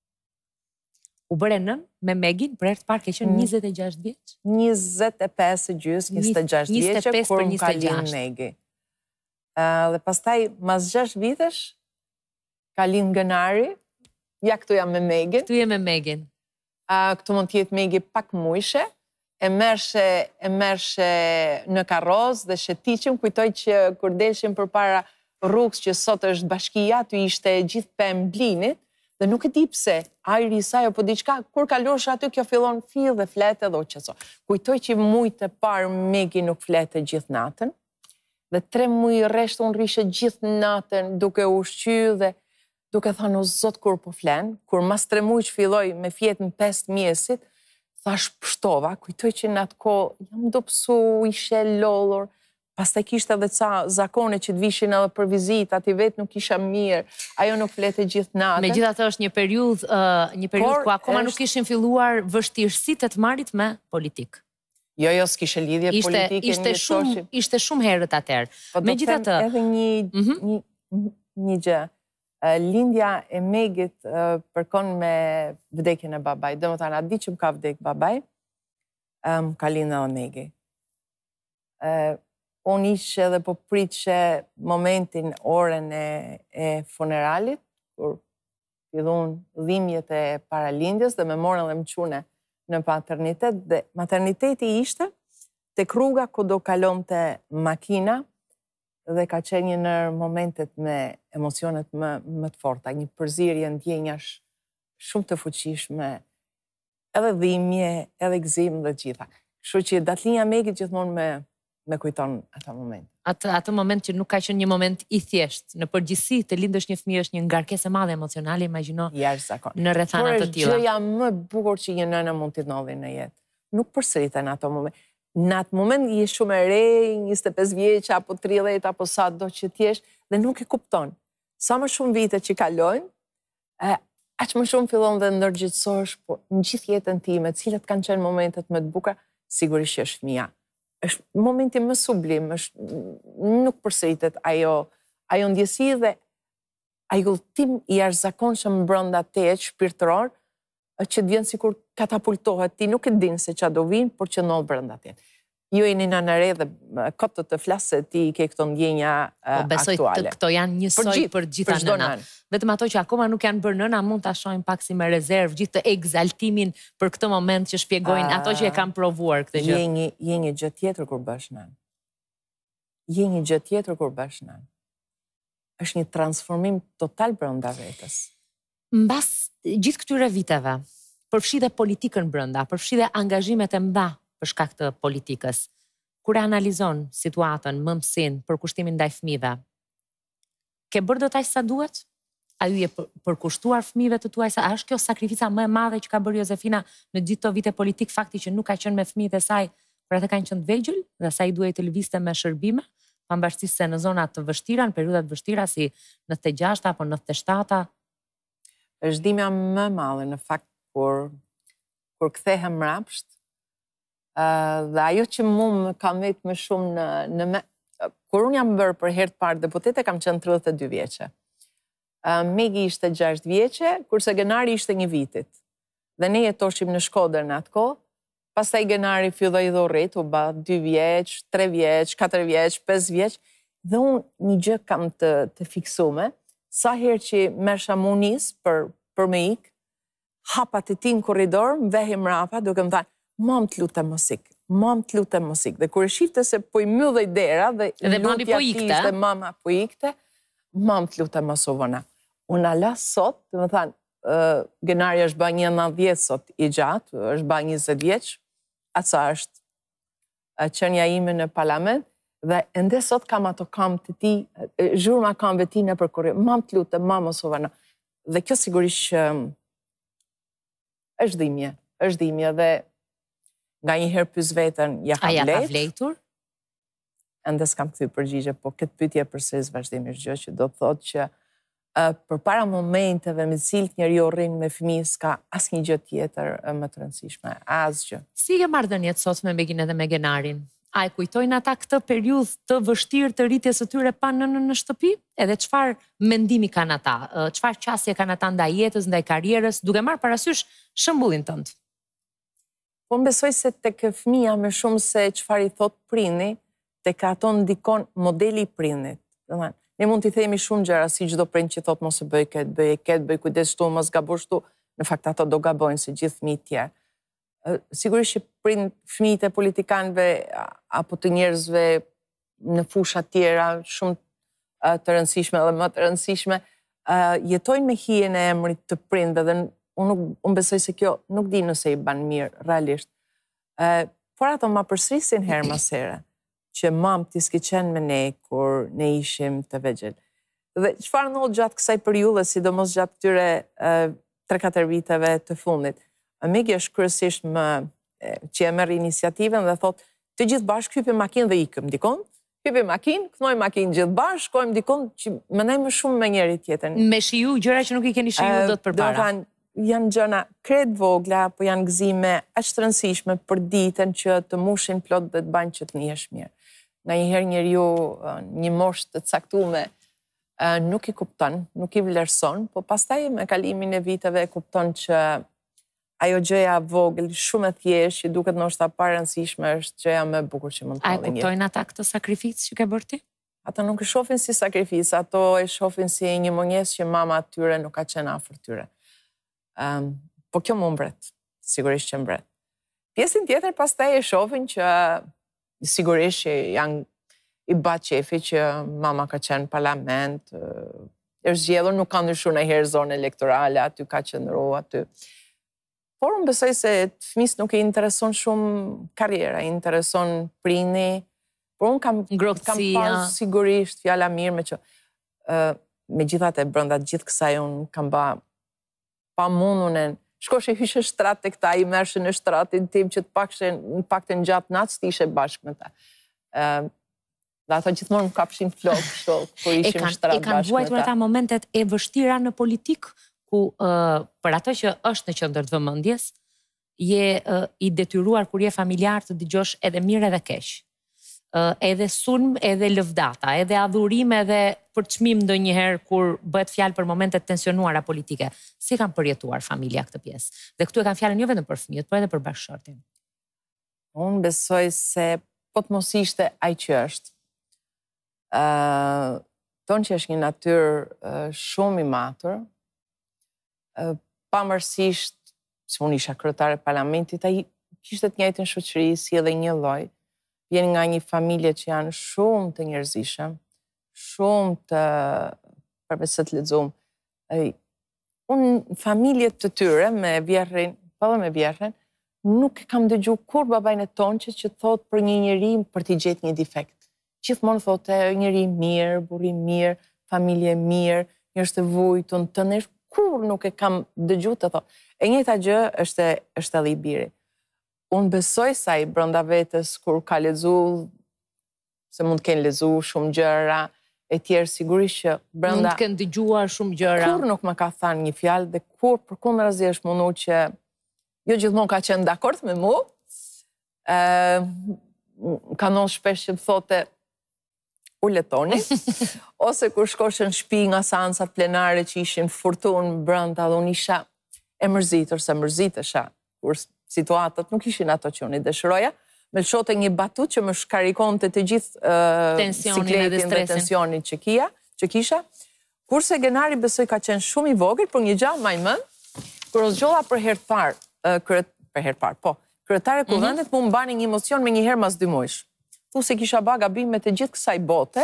U bëre nën me Megin, për herë të parë ke qenë njëzet e gjashtë vjeç? njëzet e pesë gjys, njëzet e gjashtë vjeçë, kur më ka lind Megi. Dhe pastaj, mas gjashtë vitesh, ka lind Gënari, ja këtu jam me Megin. Këtu jam me Megin. Këtu mund t'jetë Megi pak mujshe, e mershe, e mershe në karroz dhe shetiqim, kujtoj që kur delshim për para rrugës që sot është bashkia, tu ishte gjithë pemë Blinit, dhe nuk e di pse, ajri i saj apo diçka, kur kalosh aty kjo fillon fill dhe flete dhe o qëso. Kujtoj që mujtë e parë Megi nuk flete gjithë natën, dhe tre mujë rreshtë unë rishe gjithë natën duke u shqy dhe duke thënë o zot kur po flenë, kur mas tre mujë që filloj me fjetë në pesë mjesit, thash pështova, kujtoj që në atë ko jam do pësu, ishe lollur, pas të kishtë edhe ca zakone që të vishin edhe për vizit, ati vetë nuk isha mirë, ajo nuk flete gjithë natën. Me gjithë atë është një periudhë, një periudhë ku akoma nuk ishin filluar vështirësit e të marit me politikë. Jo, jo, s'kishe lidhje politike një shoqe. Ishte shumë herët atëherë. Me gjitha të... Edhe një gjë, lindja e Megit përkon me vdekjen e babaj. Dhe më thana, di që më ka vdek babaj, më ka lindë edhe Megi. Unë ishe dhe po pritëshe momentin, oren e funeralit, kur fillon dhimjet e paralindjes dhe me morën dhe më qune në maternitet, dhe materniteti ishte të rruga ku do kalon të makina dhe ka qenë një në momentet me emocionet më, më të forta, një përzirje ndjenjash shumë të fuqishme, edhe dhimje, edhe gzim dhe gjitha. Kështu që datlinja Megit gjithmonë me, me kujton atë moment. Atë, atë moment që nuk ka qenë një moment i thjesht, në përgjithësi të lindësh një fëmijë është një ngarkesë e madhe emocionale, imagjino në rrethana të tilla. Por gjëja më bukur që një nënë mund t'i ndodhi në jetë, nuk përsëriten në ato moment. Në atë moment je shumë e re, njëzet e pesë vjeç apo tridhjetë apo sa do që t'jesh dhe nuk e kupton. Sa më shumë vite që kalojnë, aq më shumë fillon dhe ndërgjithsohesh, po në gjithë jetën time, cilat kanë qenë momentet më të bukura, sigurisht që është fëmia. Është momenti më sublim, është, nuk përsëritet ajo, ajo ndjesi dhe ajo tim i jashtëzakonshëm brenda teje shpirtëror, që të vjen sikur katapultohet, ti nuk e din se çfarë do vinë, por që ndodh brenda teje. Ju jeni në re dhe këtë të flasë ti ke këto ndjenja aktuale. Besoj të këto janë njësoj për gjitha nëna. Vetëm ato që akoma nuk janë bërë nëna, mund të shohim pak si me rezervë, gjithë të egzaltimin për këtë moment që shpjegojnë ato që e kam provuar këtë gjë. Je një gjë tjetër kur bësh nën. Je një gjë tjetër kur bësh nën. Është një transformim total brenda vetës. Mbas gjithë këtyre viteve, përfshi dhe politikën brenda, përfshi dhe angazhimet e mba për shkak të politikës, kur e analizon situatën, mëmësin, për kushtimin ndaj fëmijëve, ke bërë dot aq sa duhet? A ju je përkushtuar fëmijëve të tuaj, a është kjo sakrifica më e madhe që ka bërë Jozefina në gjithë të vite politik, fakti që nuk ka qenë me fëmijët e saj, por atë kanë qenë të vegjël, dhe sa i duhej të lëvizte me shërbime, pavarësisht se në zona të vështira, në periudhat vështira si nëntëdhjetë e gjashta apo nëntëdhjetë e shtata. Është dimja më e madhe në fakt kur kur kthehem mbrapsht, dhe ajo që mu më kam vetë më shumë në në me, kur unë jam bërë për herë të parë deputete, kam qenë tridhjetë e dy vjeçe. Megi ishte gjashtë vjeçe, kurse Genari ishte një vitit. Dhe ne jetoshim në Shkodër në atë kohë, pastaj Genari filloi dhe u rrit, u bë dy vjeç, tre vjeç, katër vjeç, pesë vjeç, dhe unë një gjë kam të, të fiksume, sa herë që mersha munis për, për me ik, hapat e ti në korridor, më vehi mrapa, duke më thanë, mam të lutem mos ik, mam të lutem mos ik. Dhe kur e shifte se po i myllej dera, dhe, dhe lutja po ikte, ishte mama po ikte, mam të lutem mos u vëna. Unë ala sot, të më thanë, uh, Genari është ba një nëntëdhjetë sot i gjatë, është ba njëzet vjeç, atësa është uh, qënja ime në parlament, dhe ende sot kam ato kam të ti, uh, zhurma kam veti në përkurri, mam të lutem, mam mos u vëna. Dhe kjo sigurisht um, është dhimje, është dhimje, dhe nga një herë pys vetën, ja ka vlet. A ja ka vlet, vletur? Ende s'kam këthy përgjigje, po këtë pyetje përsëris vazhdimisht gjë që do të thotë që Uh, për para momenteve me cilët njeri o rrinë me fëmijë, s'ka asnjë gjë tjetër uh, më të rëndësishme, asgjë. Si ke marrëdhëniet sot me Begin edhe me Genarin? A e kujtojnë ata këtë periudhë të vështirë të rritjes së tyre pa nënën në shtëpi? Edhe çfarë mendimi kanë ata? Uh, çfarë qasje kanë ata ndaj jetës, ndaj karrierës, duke marrë parasysh shembullin tënd? Po më besoj se tek fëmia më shumë se çfarë i thot prindi, tek ato ndikon modeli i prindit. Domethënë, ne mund t'i themi shumë gjëra, si çdo prind që thot mos e bëj këtë, bëj këtë, bëj kujdes shtu, mos gabosh shtu. Në fakt ato do gabojnë si gjithë fëmijët tjerë. Sigurisht që prind fëmijët e politikanëve apo të njerëzve në fusha tjera, shumë të rëndësishme dhe më të rëndësishme, jetojnë me hijen e emrit të prindve, dhe unë unë besoj se kjo nuk di nëse i ban mirë realisht. Por ato ma përsërisin herë mas here, që mam t'i s'ki qenë me ne kur ne ishim të vegjël. Dhe çfarë ndodh gjatë kësaj periudhe, sidomos gjatë këtyre tre katër viteve të fundit. Megi është kryesisht më që e merr iniciativën dhe thotë, të gjithë bashkë hypim makinë dhe ikëm dikon, hypim makinë, knojmë makinë gjithë bashkë, shkojmë dikon që mënej më shumë me njëri tjetrin. Me shiju gjëra që nuk i keni shiju dot përpara. Janë gjëna kret vogla, po janë gëzime aq të rëndësishme për ditën që të mushin plot dhe të bajnë që të njihesh mirë. Nga njëherë njeriu një moshë të caktuar nuk i kupton, nuk i vlerëson, po pastaj me kalimin e viteve e kupton që ajo gjëja vogël, shumë e thjeshtë, që duket ndoshta pa rëndësishme, është gjëja më e bukur që mund të ndodhë. A e kuptojnë ata këtë sakrificë që ke bërë ti? Ata nuk e shohin si sakrificë, ato e shohin si një mungesë që mama atyre nuk ka qenë afër tyre. Um, po kjo më mbret, sigurisht që mbret. Pjesën tjetër pastaj e shohin që sigurisht që janë i ba qefi që mama ka qenë parlament, është zgjedhur, nuk ka ndryshuar ndonjëherë zonë elektorale, aty ka qëndru, aty. Por unë besoj se të fëmis nuk i intereson shumë karriera, i intereson prindi, por unë kam, kam pas sigurisht fjala mirë me që uh, me gjithat e brënda gjithë kësaj unë kam ba pa mundun shkosh e hyshe shtrat të këta, i mershe në shtratin tim që të pakte në gjatë natës të ishe bashkë me ta. Uh, dhe ato gjithmonë më kapshin flokë, kështu, kur ishim shtrat bashkë me ta. E kanë vuajtur ata momentet e vështira në politikë, ku uh, për ato që është në qendër të vëmendjes, je uh, i detyruar kur je familjar të dëgjosh edhe mirë edhe keq. Uh, edhe sulm, edhe lëvdata, edhe adhurim, edhe përçmim ndonjëherë kur bëhet fjalë për momentet tensionuara politike. Si kanë përjetuar familja këtë pjesë? Dhe këtu e kanë fjalën jo vetëm për fëmijët, por edhe për bashkëshortin. Unë besoj se po të mos ishte ai që është. Uh, tonë që është një natyrë uh, shumë i matur, uh, pamërsisht, se unë isha kryetare parlamentit, ai kishte të njëjtën shoqëri, si edhe një lloj. Vjen nga një familje që janë shumë të njerëzishëm, shumë të përveç se të lexuam. Unë familjet të tyre me vjerrin, po dhe me vjerrin, nuk kam dëgju kur babajnë e tonë që thot për një njeri për t'i gjetë një defekt. Gjithmonë thotë njeri mirë, burri mirë, familje mirë, është e vujtun, të nesh, kur nuk e kam dëgju të thotë. E njëjta gjë është është edhe i biri. Unë besoj sa i brenda vetës kur ka lexu, se mund të kenë lexu shumë gjëra, e tjerë sigurisht që brenda... Mund të kenë dëgjuar shumë gjëra. Kur nuk më ka thënë një fjalë dhe kur përkundrazi është mundu që jo gjithmonë ka qenë dakord me mua. Ë ka ndonjë shpesh që të thote u letoni, ose kur shkoshe në shtëpi nga seancat plenare që ishin furtun brenda dhe unë isha e mërzitur, se mërzitesha, kur situatat nuk ishin ato që unë i dëshiroja, me lëshote një batut që më shkarikonte të gjithë sikletin dhe tensionin që kia, që kisha. Kurse Genari besoj ka qenë shumë i vogël, për një gjallë majmën, kur o zgjolla për herë të parë, për herë parë, po, kryetare kuvendit mu më bani një emocion me një herë mas dy muajsh. Thu se kisha ba gabim me të gjithë kësaj bote,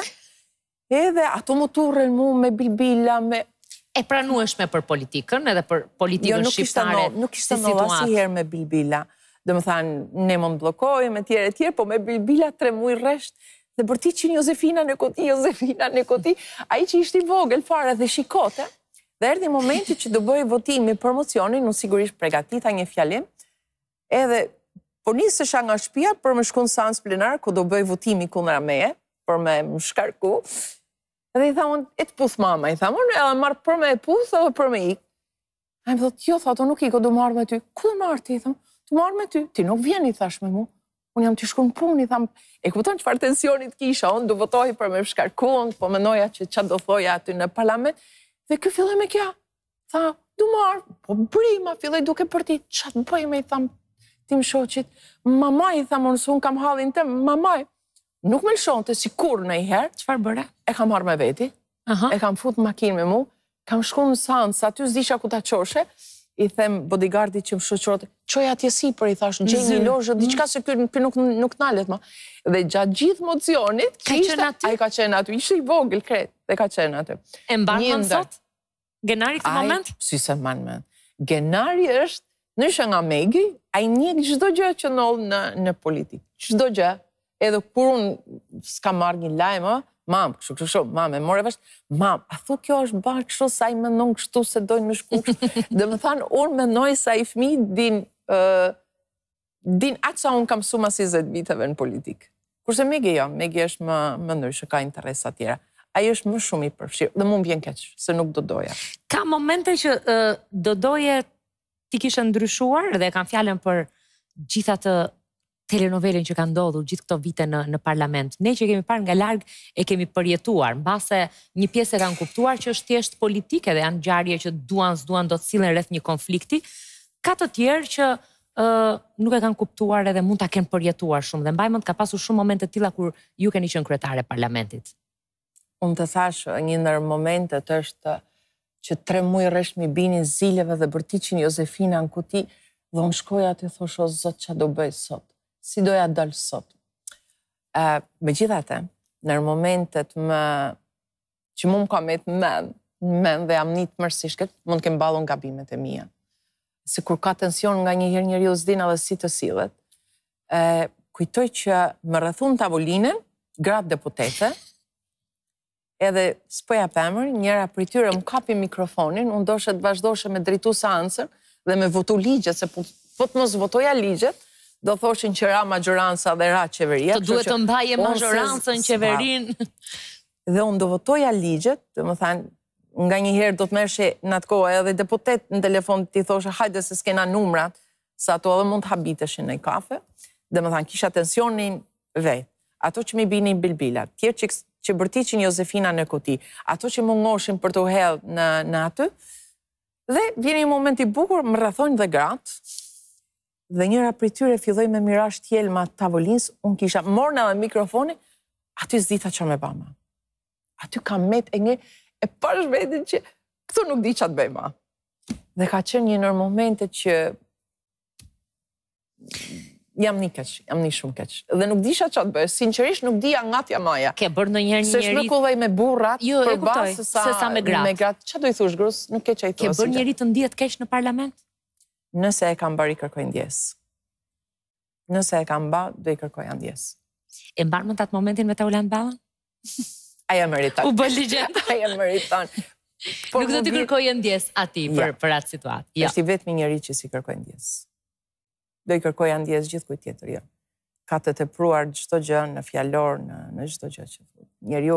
edhe ato më turren mu me bilbila, me... E pranueshme për politikën, edhe për politikën shqiptare. Nuk ishte ndodha si herë me bilbila. Dhe më thanë, ne më në blokojmë, e tjere, e tjere, po me bilbila tre muj rresht, dhe bërti që një Josefina në koti, Josefina në koti, a i që ishte i vogël fare dhe shikote, dhe erdi momenti që do bëjë votimi për mocionin, unë sigurisht pregatita një fjalim, edhe po nisësha nga shtëpia për më shku në seancë plenar, ku do bëjë votimi kundra meje, për me më shkarku, edhe i thamon, e të puth mama, i thamon, edhe marrë për me e puth, edhe për me ik. A i më thot, jo, thotë, nuk iko, do marrë me ty. Ku do marrë ti, thamë? Të marrë me ty, ti nuk vjen, i thash me mu. Unë jam të shku në punë, i thamë, e kupton çfarë tensionit kisha, unë du votohi për me më shkarkuon, po menoja që qa do thoja aty në parlament, dhe kjo filloj me kja. Tha, du marrë, po brima, filloj duke për ti, qa të bëjme, i thamë, tim shoqit, mamaj, i thamë, unë kam hallin tem, mamaj, nuk me lëshonte si kur në i herë. Çfarë bëre? E kam marrë me veti, e kam fut në makinë me mu, kam shku në seancë, aty s'disha ku ta qoshe, i them bodyguardi që më shoqërote, qoj atje sipër, i thash, në gjej një lozhë, diçka se kërë nuk nalet ma. Dhe gjatë gjithë mocionit, a i ka qenë aty, ishte i vogël kret, dhe ka qenë aty. E mbanë më nësot? Genari këtë moment? Si se mbanë më. Genari është, nëshë nga Megi, a i njek çdo gjë që ndodh në politikë. Çdo gjë, edhe kur unë s'ka marrë një lajmë, mam, kështu kështu shumë, mam, e more vesh, mam, a thu kjo është barë kështu, sa i menon kështu se dojnë me shku kështu. Dhe më thanë, unë menoj sa i fmi din, din atë sa unë kam su mas njëzet viteve në politikë. Kurse Megi jo, Megi është më, më ndryshë, ka interesa tjera. Ajo është më shumë i përfshirë, dhe mu më bjen keq, se nuk do doja. Ka momente që do doje ti kishe ndryshuar, dhe kam fjallën për gjithatë telenovelin që ka ndodhur gjithë këto vite në, në parlament. Ne që kemi parë nga larg e kemi përjetuar, mbase një pjesë e kanë kuptuar që është thjesht politike dhe janë ngjarje që duan s'duan do të sillen rreth një konflikti, ka të tjerë që uh, nuk e kanë kuptuar edhe mund ta kenë përjetuar shumë dhe mbaj mend ka pasur shumë momente të tilla kur ju keni qenë kryetare e parlamentit. Unë të thash, një ndër momentet është që tre muaj rresht mi binin zileve dhe bërtiqin Josefina në kuti dhe unë shkoja aty thosh o zot ç'a do bëj sot. Si doja dalë sot. Me gjithate, në momentet më që mu më ka me të men, men dhe jam një të mërsishket, mund kem balon gabimet e mija. Se kur ka tension nga një herë njëri u zdina dhe si të sillet, kujtoj që më rrethun tavolinën, gratë deputete, edhe s'poja pëmër, njëra për tyre më kapi mikrofonin, unë doshe të vazhdoshe me dritu seancën dhe me votu ligjet, se po të mos votoja ligjet, do thoshin që ra majoranca dhe ra qeveria. Të duhet të mbaje majorancën qeverin. Dhe unë do votoja ligjet, dhe më thanë, nga një herë do të mershe në atë kohë, edhe deputet në telefon ti thoshe, hajde se s'kena numrat, sa ato edhe mund të habiteshin në i kafe, dhe më thanë, kisha tensionin vetë, ato që mi bini bilbila, tjerë që, që bërtiqin Josefina në kuti, ato që më ngoshin për të uhellë në, në aty, dhe vjeni një moment i bukur, më rrethojnë dhe gratë, dhe njëra për tyre filloj me mirash tjelma tavolins, unë kisha morën edhe mikrofoni, aty s'dita që me bama. Aty kam met e nge, e pash vetin që këtu nuk di që atë bëjma. Dhe ka qenë një nër momentet që jam një keq, jam një shumë keq. Dhe nuk di që atë bëjë, sinqerisht nuk dija nga t'ja maja. Ke bërë në njërë një njëri... Se shme kullej me burrat, jo, për basë se sa me gratë. Qa do i thush, grus? Nuk ke që i thush. Ke bërë njëri të ndihet keq në parlament? Nëse e kam bërë i kërkoj ndjes. Nëse e kam bërë, do i kërkoj ndjes. E mbarë më të atë momentin me ta ulan balën? Aja meriton. U bë ligjend. Aja meriton. Nuk do t'i kërkojë ndjes ati për atë situatë. Është i vetmi njeri që si kërkoj ndjes. Do i kërkoj ndjes gjithkujt tjetër, jo. Ka të tepruar çdo gjë në fjalor, në çdo gjë që thotë. Njeriu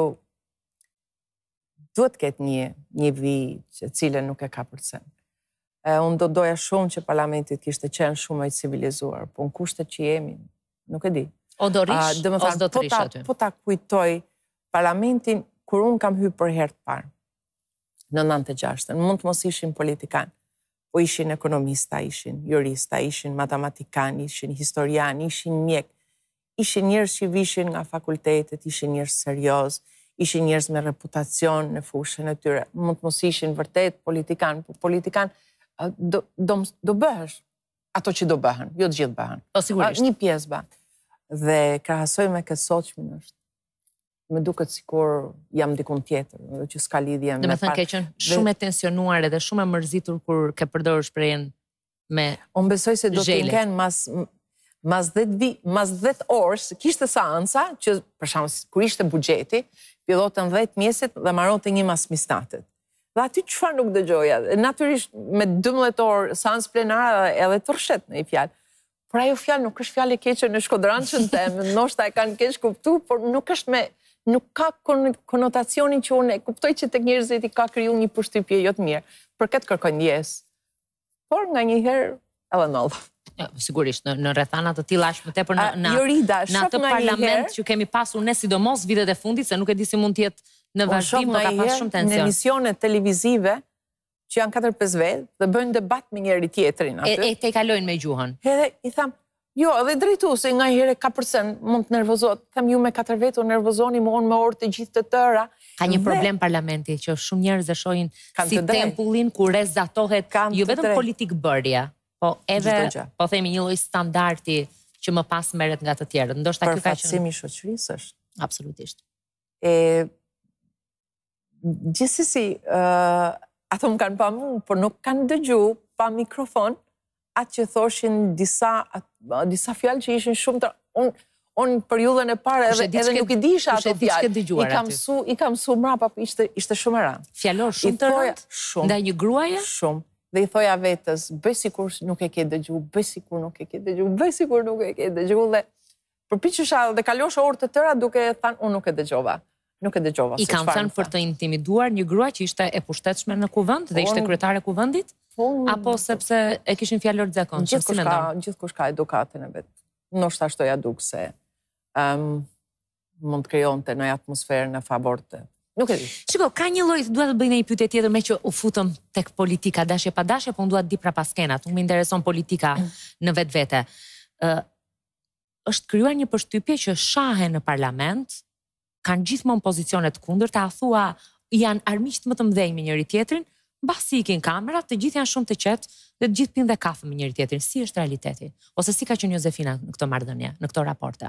duhet ketë një një vi që cilën nuk e ka përcen. Unë do doja shumë që parlamentit kishte qenë shumë më i civilizuar, po në kushtet që jemi, nuk e di. O do rish, ose do të rish aty? Po ta kujtoj parlamentin kur unë kam hyrë për herë të parë, në nëntë e gjashtën, mund të mos ishin politikan, po ishin ekonomista, ishin jurista, ishin matematikan, ishin historian, ishin mjek, ishin njerëz që vishin nga fakultetet, ishin njerëz serioz, ishin njerëz me reputacion në fushën e tyre. Mund të mos ishin vërtet politikan, po politikan do, do, do bëhesh ato që do bëhen, jo të gjithë bëhen. Po sigurisht. Një pjesë bëhen. Dhe krahasoj me këtë sotshmin është me duket sikur jam dikun tjetër, që s'ka lidhje me... Dhe me thënë ke qenë shumë e tensionuar edhe shumë e mërzitur kur ke përdorur shprehjen me unë besoj se do të kenë mas mas dhjetë orë, kishte seanca që, për shembull, kur ishte buxheti, fillotën dhjetë mjesit dhe mbaronte një mas mistatet. Dhe aty çfarë nuk dëgjoja. Natyrisht me dymbëdhjetë orë seancë plenare edhe të rrshet në një fjalë. Por ajo fjalë nuk është fjalë e keqe në shkodrançën time, ndoshta e kanë keq kuptuar, por nuk është me nuk ka konotacionin që unë e kuptoj që tek njerëzit i ka kriju një përshtypje jo të mirë. Për këtë kërkoj ndjes. Por nga një herë edhe ndodh. Sigurisht, në rrethana të tilla është më tepër në atë parlament që kemi pasur ne sidomos vitet e fundit, se nuk e di si mund të jetë në vazhdim, por ka pas shumë tension. Në emisione televizive që janë katër pesë vetë dhe bëjnë debat me njëri tjetrin aty. E te kalojnë me gjuhën. Edhe i tham, jo, edhe drejtuesi nga herë ka përsen, mund të nervozohet. Tham ju me katër vetë u nervozoni, më unë me orë të gjithë të tëra. Ka një problem parlamenti që shumë njerëz e shohin si tempullin ku rezatohet jo vetëm politik bërje, po edhe po themi një lloj standardi që më pas merret nga të tjerët. Ndoshta kjo ka qenë përfaqësimi i shoqërisë është. Absolutisht. E gjithsesi, ato më kanë pa mu, por nuk kanë dëgju pa mikrofon atë që thoshin disa, disa fjalë që ishin shumë të... Unë on periudhën e parë edhe, edhe nuk i disha ato fjalë. I kam su, i kam su mrapa, po ishte, ishte shumë e rëndë. Fjalor shumë të rëndë? Shumë. Ndaj një gruaje? Shumë. Dhe i thoja vetës, bëj sikur nuk e ke dëgju, bëj sikur nuk e ke dëgju, bëj sikur nuk e ke dëgju, dhe përpiqesha dhe kalosha orë të tëra duke thënë unë nuk e dëgjova. Nuk e dëgjova. I kam thënë për të intimiduar një grua që ishte e pushtetshme në kuvend dhe ishte kryetare e kuvendit? Apo sepse e kishin fjalor të zakonshme? Si mendon? Gjithkush ka edukatën e vet. Ndoshta ashtu ja duk se mund të krijonte në atmosferën e favorte. Nuk e di. Shiko, ka një lloj, dua të bëj një pyetje tjetër me që u futëm tek politika dashje pa dashje, po unë dua të di prapaskenat. Unë më intereson politika në vetvete. Ë është krijuar një përshtypje që shahen në parlament kanë gjithmonë pozicione të kundërta, a thua janë armiqt më të mëdhenj me njëri tjetrin, mbasi ikin kamerat, të gjithë janë shumë të qetë dhe të gjithë pinë dhe kafe me njëri tjetrin. Si është realiteti? Ose si ka qenë Josefina në këto marrëdhënie, në këto raporte?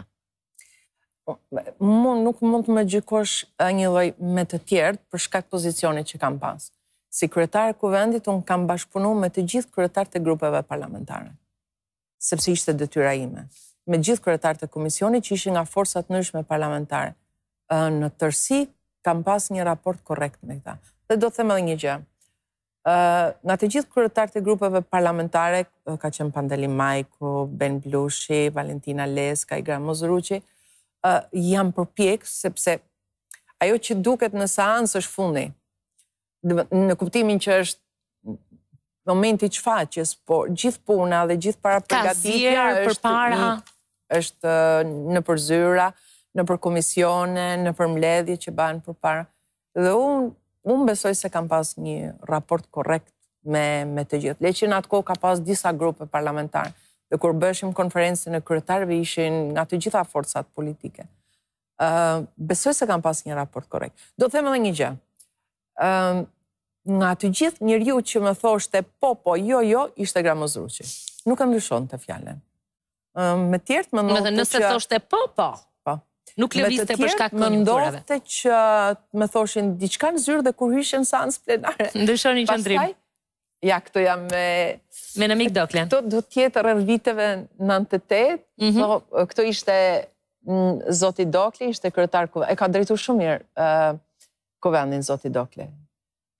Mu nuk mund të më gjykosh një lloj me të tjerë për shkak pozicionit që kam pas. Si kryetare e kuvendit, unë kam bashkëpunuar me të gjithë kryetarët e grupeve parlamentare, sepse ishte detyra ime. Me gjithë kryetarët e komisionit që ishin nga forcat ndryshme parlamentare. Në tërësi kam pas një raport korrekt me këta. Dhe do të them edhe një gjë. Nga të gjithë kryetarët e grupeve parlamentare, ka qenë Pandeli Majku, Ben Blushi, Valentina Leska, Igra Mozruqi, jam përpjek sepse ajo që duket në seancë është fundi. Në kuptimin që është momenti çfaqjes, po gjithë puna dhe gjithë para përgatitja është është në përzyra, në për komisione, në për mbledhje që banë për para. Dhe unë un besoj se kam pas një raport korrekt me, me të gjithë. Leqin atë kohë ka pas disa grupe parlamentare. Dhe kur bëshim konferencën e kryetarëve ishin nga të gjitha forcat politike. Uh, besoj se kam pas një raport korrekt. Do të them edhe një gjë. Uh, nga të gjithë njeriu që më thoshte po, po, jo, jo, ishte Gra Mozruqi. Nuk e ndryshon të fjalën. Uh, me tjertë më ndodhte që... Nëse thoshte po, po. Nuk lëvizte për shkak konjunkturave. Më ndodhte që më thoshin diçka në zyrë dhe kur hyshin seancë plenare. Ndryshonin qëndrim. Pastaj, ja, këto jam me... Me në mik Doklen. Këto do tjetë rreth viteve nëntëdhjetë e tetë. Këto ishte Zoti Dokli, ishte kryetar kuvendit. E ka drejtuar shumë mirë kuvendin Zoti Dokli.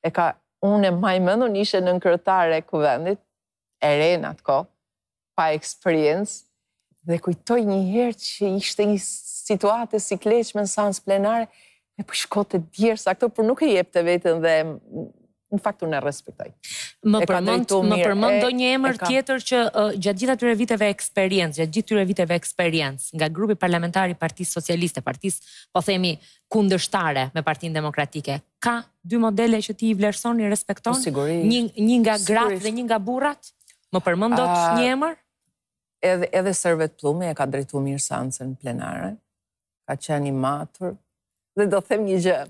e ka, unë e maj mëndon ishe në kryetare e kuvendit, e re në atë kohë, pa eksperiencë, dhe kujtoj një herë që ishte një situatë si kleqme në sans plenare, e për shkote djerë, sa këto për nuk e jep të vetën dhe në faktu në respektaj. Më përmënd do një emër tjetër që gjatë gjitha tyre viteve eksperiencë, gjatë gjithë tyre viteve eksperiencë, nga grupi parlamentari Partisë Socialiste, Partisë, po themi, kundërshtare me Partinë Demokratike, ka dy modele që ti i vlerëson, i respekton? Një nga gratë dhe një nga burrat? Më përmënd do të një emër? Edhe Servet Plumi e ka drejtu mirë sansën plenare, ka qenë i matur, dhe do them një gjë,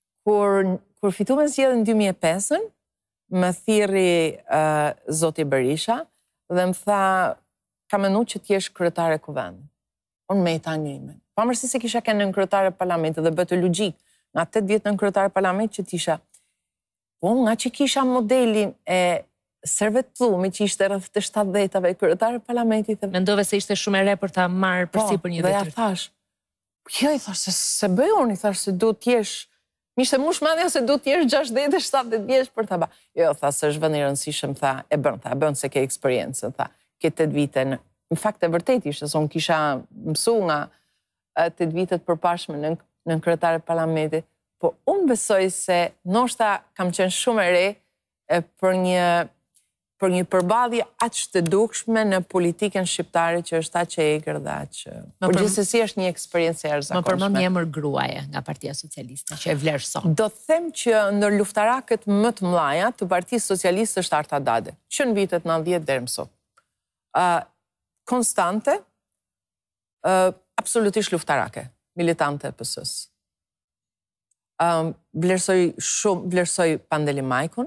kur fitu me zgjedhjen në dy mijë e pesën, më thirri Zoti Berisha dhe më tha, ka menu që t'jesh kryetare kuvend. Unë me i ta njëjme. Pamërsi se kisha kënë në kryetare parlamentit dhe bëtë logjik, nga tetë vjetë në kryetare parlamentit që t'isha, po nga që kisha modelin e Servet Plumi që ishte rreth të shtatëdhjetave kryetare parlamentit. Mendove se ishte shumë e re për ta marrë përsipër një detyrë. Po, dhe ja thash, jo, i thash, se bëj unë, i thash se du t'jesh, mishte mush madhja se du t'jesh gjashtëdhjetë e shtatëdhjetë vjeç për ta ba. Jo, tha, se është vënd i rëndësishëm, tha, e bën, tha, e bën se ke eksperiencë, tha, ke tetë vite në, në fakt e vërtet ishte, se unë kisha mësu nga tetë vitet përpashme në, në kryetare parlamentit, po unë besoj se noshta kam qenë shumë e re e për një për një përballje aq të dukshme në politikën shqiptare që është aq e egër dhe aq. Por gjithsesi është një eksperiencë e jashtëzakonshme. Më përmend një emër gruaje nga Partia Socialiste që e vlerëson. Do të them që ndër luftarakët më të mëdha të Partisë Socialiste është Arta Dade, që në vitet nëntëdhjetë deri më sot. Uh, konstante, uh, absolutisht luftarake, militante e P S-s. Um, vlerësoj shumë, vlerësoj Pandeli Majkun.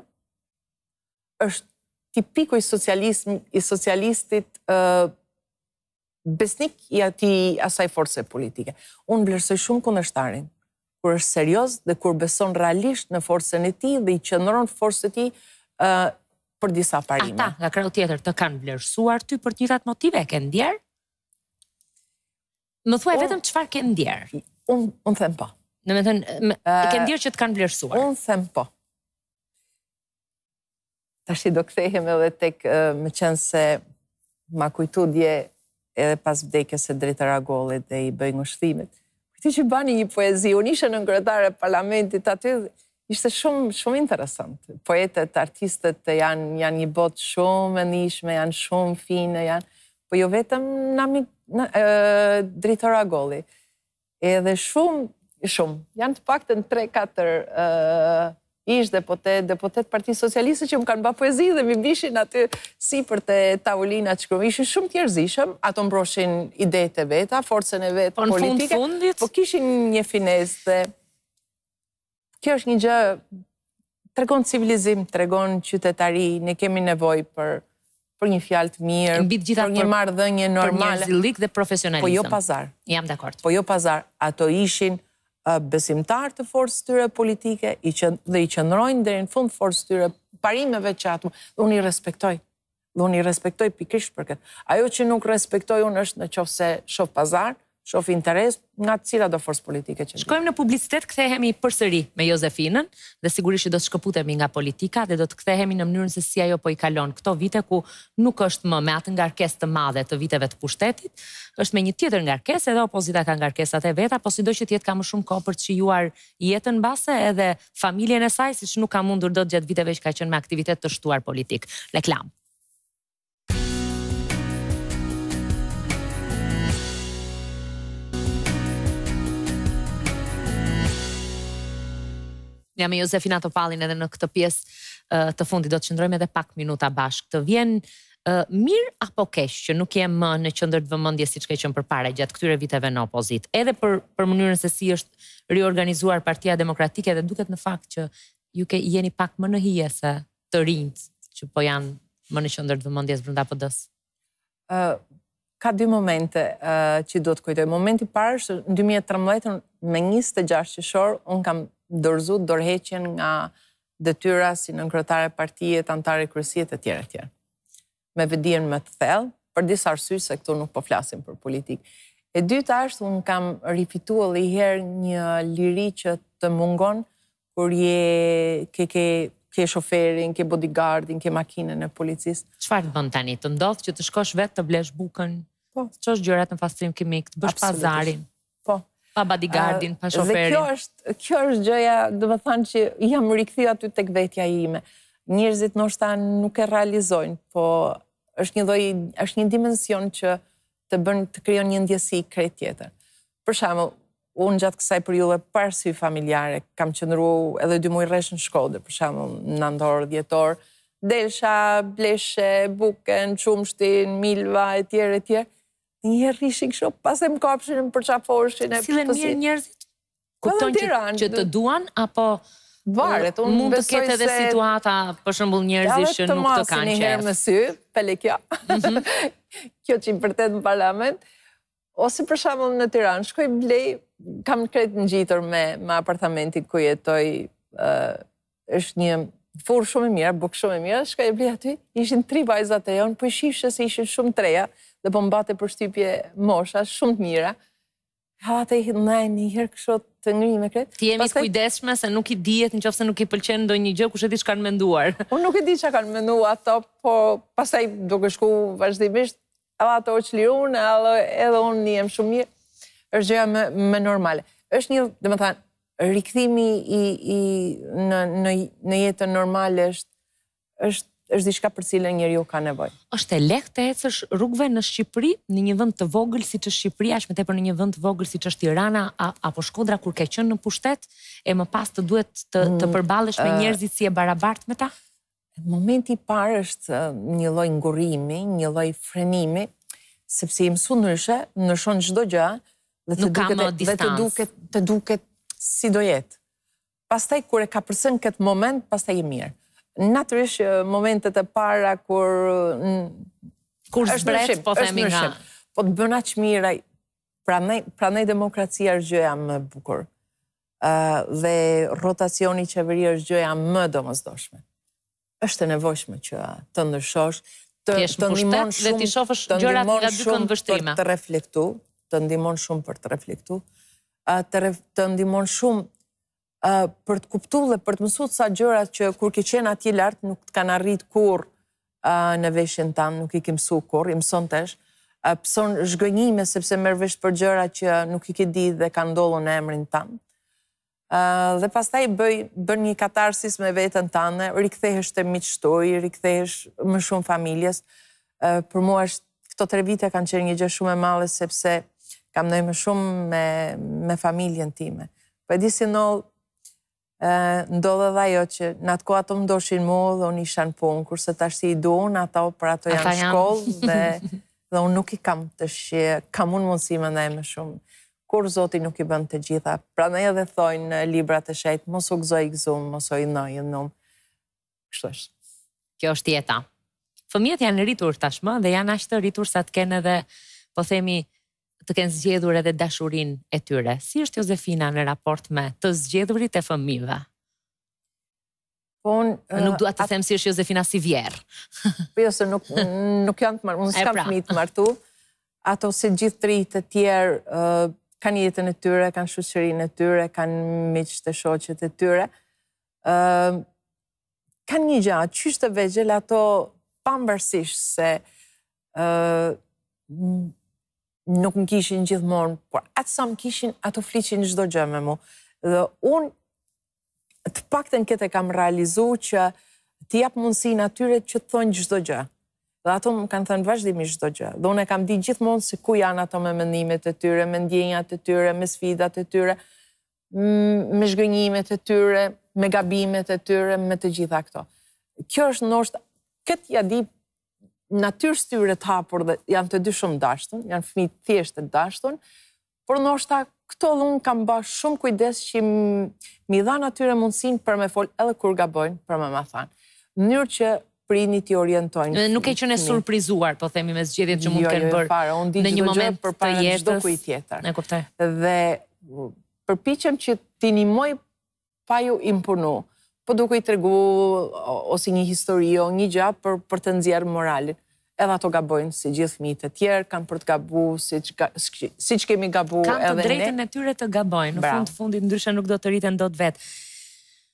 Është tipiku i, i socialistit uh, besnik i ati asaj forse politike. Unë vlerësoj shumë kundërshtarin, kur është serios dhe kur beson realisht në forcën e tij dhe i qëndron forcën e tij uh, për disa parime. Ata, nga krau tjetër, të kanë vlerësuar ty për të njëjtat motive, e ke ndjerë? Më thuaj vetëm çfarë ke ndjerë? Unë un them po. Në me thënë, e ke ndjerë që të kanë vlerësuar? Unë them po. Tash i do kthehem edhe tek më qenë se ma kujtu dje edhe pas vdekjes së Drita Ragollit dhe i bëj ngushtimet. Kujtu që bani një poezi, unë ishe në kryetare parlamentit aty, ishte shumë shumë interesant. Poetët, artistët janë janë një botë shumë e ndihshme, janë shumë fine, janë, po jo vetëm nami Drita Ragolli. Edhe shumë, shumë, janë të paktën tre katër ish deputet, deputet Partisë Socialiste që më kanë ba poezi dhe mi bishin aty si për të tavolina që kërëm. Ishin shumë tjerëzishëm, ato mbroshin ideët e veta, forcën e vetë politike, po në fund fundit, po kishin një finez dhe kjo është një gjë, tregon civilizim, tregon qytetari, ne kemi nevojë për për një fjalë të mirë, për një marrëdhënie normale, për njerëzillik dhe profesionalizëm. Po jo pazar. Jam dakord. Po jo pazar, ato ishin besimtar të forcës tyre politike dhe i qëndrojnë deri në fund forcës tyre parimeve që ato, dhe unë i respektoj. Dhe unë i respektoj pikërisht për këtë. Ajo që nuk respektoj unë është në qoftë se shoh pazar, shoh interes nga të cilat do forcë politike që. Shkojmë në publicitet, kthehemi përsëri me Jozefinën dhe sigurisht që do të shkëputemi nga politika dhe do të kthehemi në mënyrën se si ajo po i kalon këto vite ku nuk është më me atë ngarkesë të madhe të viteve të pushtetit, është me një tjetër ngarkesë, edhe opozita ka ngarkesat e veta, po sido që tjetë ka më shumë kohë për të shijuar jetën mbase edhe familjen e saj, siç nuk ka mundur dot gjatë viteve që ka qenë me aktivitet të shtuar politik. Reklam. Jam me Josefina Topallin edhe në këtë pjesë të fundit, do të qëndrojmë edhe pak minuta bashkë. Të vjen mirë apo keq që nuk jem më në qendër të vëmendjes siç ka qenë përpara gjatë këtyre viteve në opozit, edhe për për mënyrën se si është riorganizuar Partia Demokratike dhe duket në fakt që ju ke jeni pak më në hije se të rinjt që po janë më në qendër të vëmendjes brenda P D-s. Ë ka dy momente që duhet të kujtoj. Momenti i parë është në dy mijë e trembëdhjetë me njëzet e gjashtë qershor un kam dorëzu dorëheqjen nga detyra si nënkryetare partije, antare kryesisë e tjerë e tjerë. Me vedijen më të thellë, për disa arsye se këtu nuk po flasim për politikë. E dyta është, unë kam rifituar edhe një herë një liri që të mungon kur je, ke, ke, ke shoferin, ke bodyguardin, ke makinën e policisë. Çfarë të bën tani? Të ndodh që të shkosh vetë të blesh bukën, Po. të çosh gjërat në pastrim kimik, të bësh pazarin, Po. pa bodyguardin, pa Dhe shoferin. kjo është, kjo është gjëja, do të thënë që jam rikthyer aty tek vetja ime. Njerëzit ndoshta nuk e realizojnë, po është një lloj, është një dimension që të bën të krijon një ndjesi krejt tjetër. Për shembull, unë gjatë kësaj periudhe pa arsye familjare, kam qëndruar edhe dy muaj rresh në Shkodër, për shembull, nëntor, dhjetor, delsha, bleshe, bukën, qumshtin, milva, etj, etj. Një herë rishin kështu, pastaj më kapshin, më përçaforshin. Sillen mirë njerëzit? Kupton që, që të duan, apo varet, unë mund të besoj ketë edhe se- situata, për shembull njerëzish që nuk të kanë një herë qef. me sy, pele kjo. Kjo që i vërtet në parlament. Ose për shembull në Tiranë, shkoj blej, kam krejt ngjitur me me apartamentin ku jetoj, ë është një furrë shumë e mirë, bukë shumë e mirë, shkoj e blej aty, ishin tri vajzat e jon, po i shifshe se ishin shumë treja, dhe po mbate përshtypje mosha, shumë të mira. Ha, te i ndaj një herë kështu të ngri me kret. Ti jemi të kujdesshme se nuk i dihet nëse nuk i pëlqen ndonjë gjë, kush e di ç'kan menduar. Unë nuk e di çka kanë menduar ato, po pastaj duke shku vazhdimisht, edhe ato që lirun, edhe, edhe unë jem shumë mirë, është gjëja më, më normale. Është një, dhe më thanë, rikthimi i, i, në, në, në jetën normale është, është, është diçka për cilën njeriu ka nevojë. Është e lehtë të ecësh rrugëve në Shqipëri, në një vend të vogël siç është Shqipëria, as më tepër në një vend të vogël siç është Tirana a, apo Shkodra, kur ke qenë në pushtet, e më pas të duhet të, të përballesh me njerëzit si e barabartë me ta? Momenti i parë është një lloj ngurrimi, një lloj frenimi, sepse i mësu ndryshe, ndryshon çdo gjë, dhe të Nuk ka duket më dhe të distancë. duket të duket si do jetë. Pastaj kur e ka përsën këtë moment, pastaj e mirë. Natyrisht momentet e para kur Kur është zbret, ndryshim, po është themi nga... ndryshim. Po të bën aq mirë, prandaj prandaj demokracia është gjëja më e bukur. Ë dhe rotacioni i qeverisë është gjëja më domosdoshme. Është e nevojshme që të ndryshosh, të T'jesh të në ndihmon pushtet dhe t'i shumë, shohësh të gjërat ndihmon nga dy shumë kënd vështrime. për të reflektu, të ndihmon shumë për të reflektu, ë, të ref- të ndihmon shumë ë, për të kuptuar dhe për të mësuar sa gjërat që kur ke qenë atje lart nuk të kanë arrit kurrë ë, në veshin tanë, nuk i ke mësuar kurrë, i mëson tesh. Ë, Pëson zhgënjime sepse merr vesh për gjëra që nuk i ke ditë dhe kanë ndodhur në emrin tanë. Uh, dhe pastaj bëj, bën një katarsis me veten tënde, rikthehesh te miqëstuj, rikthehesh më shumë familjes. Uh, për mua është, këto tre vite kanë qenë një gjë shumë e madhe sepse kam ndaj më shumë me, me familjen time. Po e di si ndodh, uh, ndodh edhe ajo që në atë kohë ato më doshin mua dhe unë isha në punë, kurse tash si i duan, ato për ato janë Ata në janë. shkollë dhe, dhe unë nuk i kam të shqe, kam unë mundësi më ndaj më shumë. Kur Zoti nuk i bën të gjitha. Prandaj edhe thojnë në librat e shenjtë, mos u gëzoj gëzum, mos u ndoj ndom. Kështu është. Kjo është jeta. Fëmijët janë rritur tashmë dhe janë aq të rritur sa të kenë edhe, po themi, të kenë zgjedhur edhe dashurinë e tyre. Si është Josefina në raport me të zgjedhurit e fëmijëve? Po unë, Nuk dua të them si është Josefina si vjerë. po jo se nuk, nuk janë të marrë, unë E s'kam pra. fëmijë të martu. Ato si gjithë të rritë të tjerë, uh, kanë jetën e tyre, kanë shoqërinë e tyre, kanë miqtë e shoqet e tyre. Uh, kanë një gjë, qysh të vegjël ato pavarësisht se uh, nuk më kishin gjithmonë, por atë sa më kishin, ato fliqin çdo gjë me mu. Dhe unë të paktën këtë e kam realizu që t'i jap mundësinë atyre që të thonë çdo gjë. Dhe ato më kanë thënë vazhdimisht çdo gjë. Dhe unë e kam di gjithmonë se ku janë ato me mendimet e tyre, me ndjenjat e tyre, me sfidat e tyre, me zhgënjimet e tyre, me gabimet e tyre, me të gjitha këto. Kjo është ndoshta, këtë ja di natyrës tyre të hapur dhe janë të dy shumë dashtun, janë fëmijë thjesht të dashtun, por ndoshta këto dhe unë kam bërë shumë kujdes që mi dhanë atyre mundësinë për me fol edhe kur gabojnë, për me ma thanë. Në mënyrë që prindit i orientojnë. Nuk e qenë e surprizuar, po themi, me zgjedhjet që mund të kenë bërë në një moment të jetës. Tjetër. E kuptoj. Dhe përpiqem që t'i nimoj pa ju imponu, po duke i tregu ose një histori o një gjë për, për të nxjerrë moralin. Edhe ato gabojnë si gjithë fëmijët e tjerë, kanë për të gabu, siç si që kemi gabu edhe ne. Kanë të drejtën e tyre të gabojnë, në fund të fundit ndryshe nuk do të rriten dot vetë.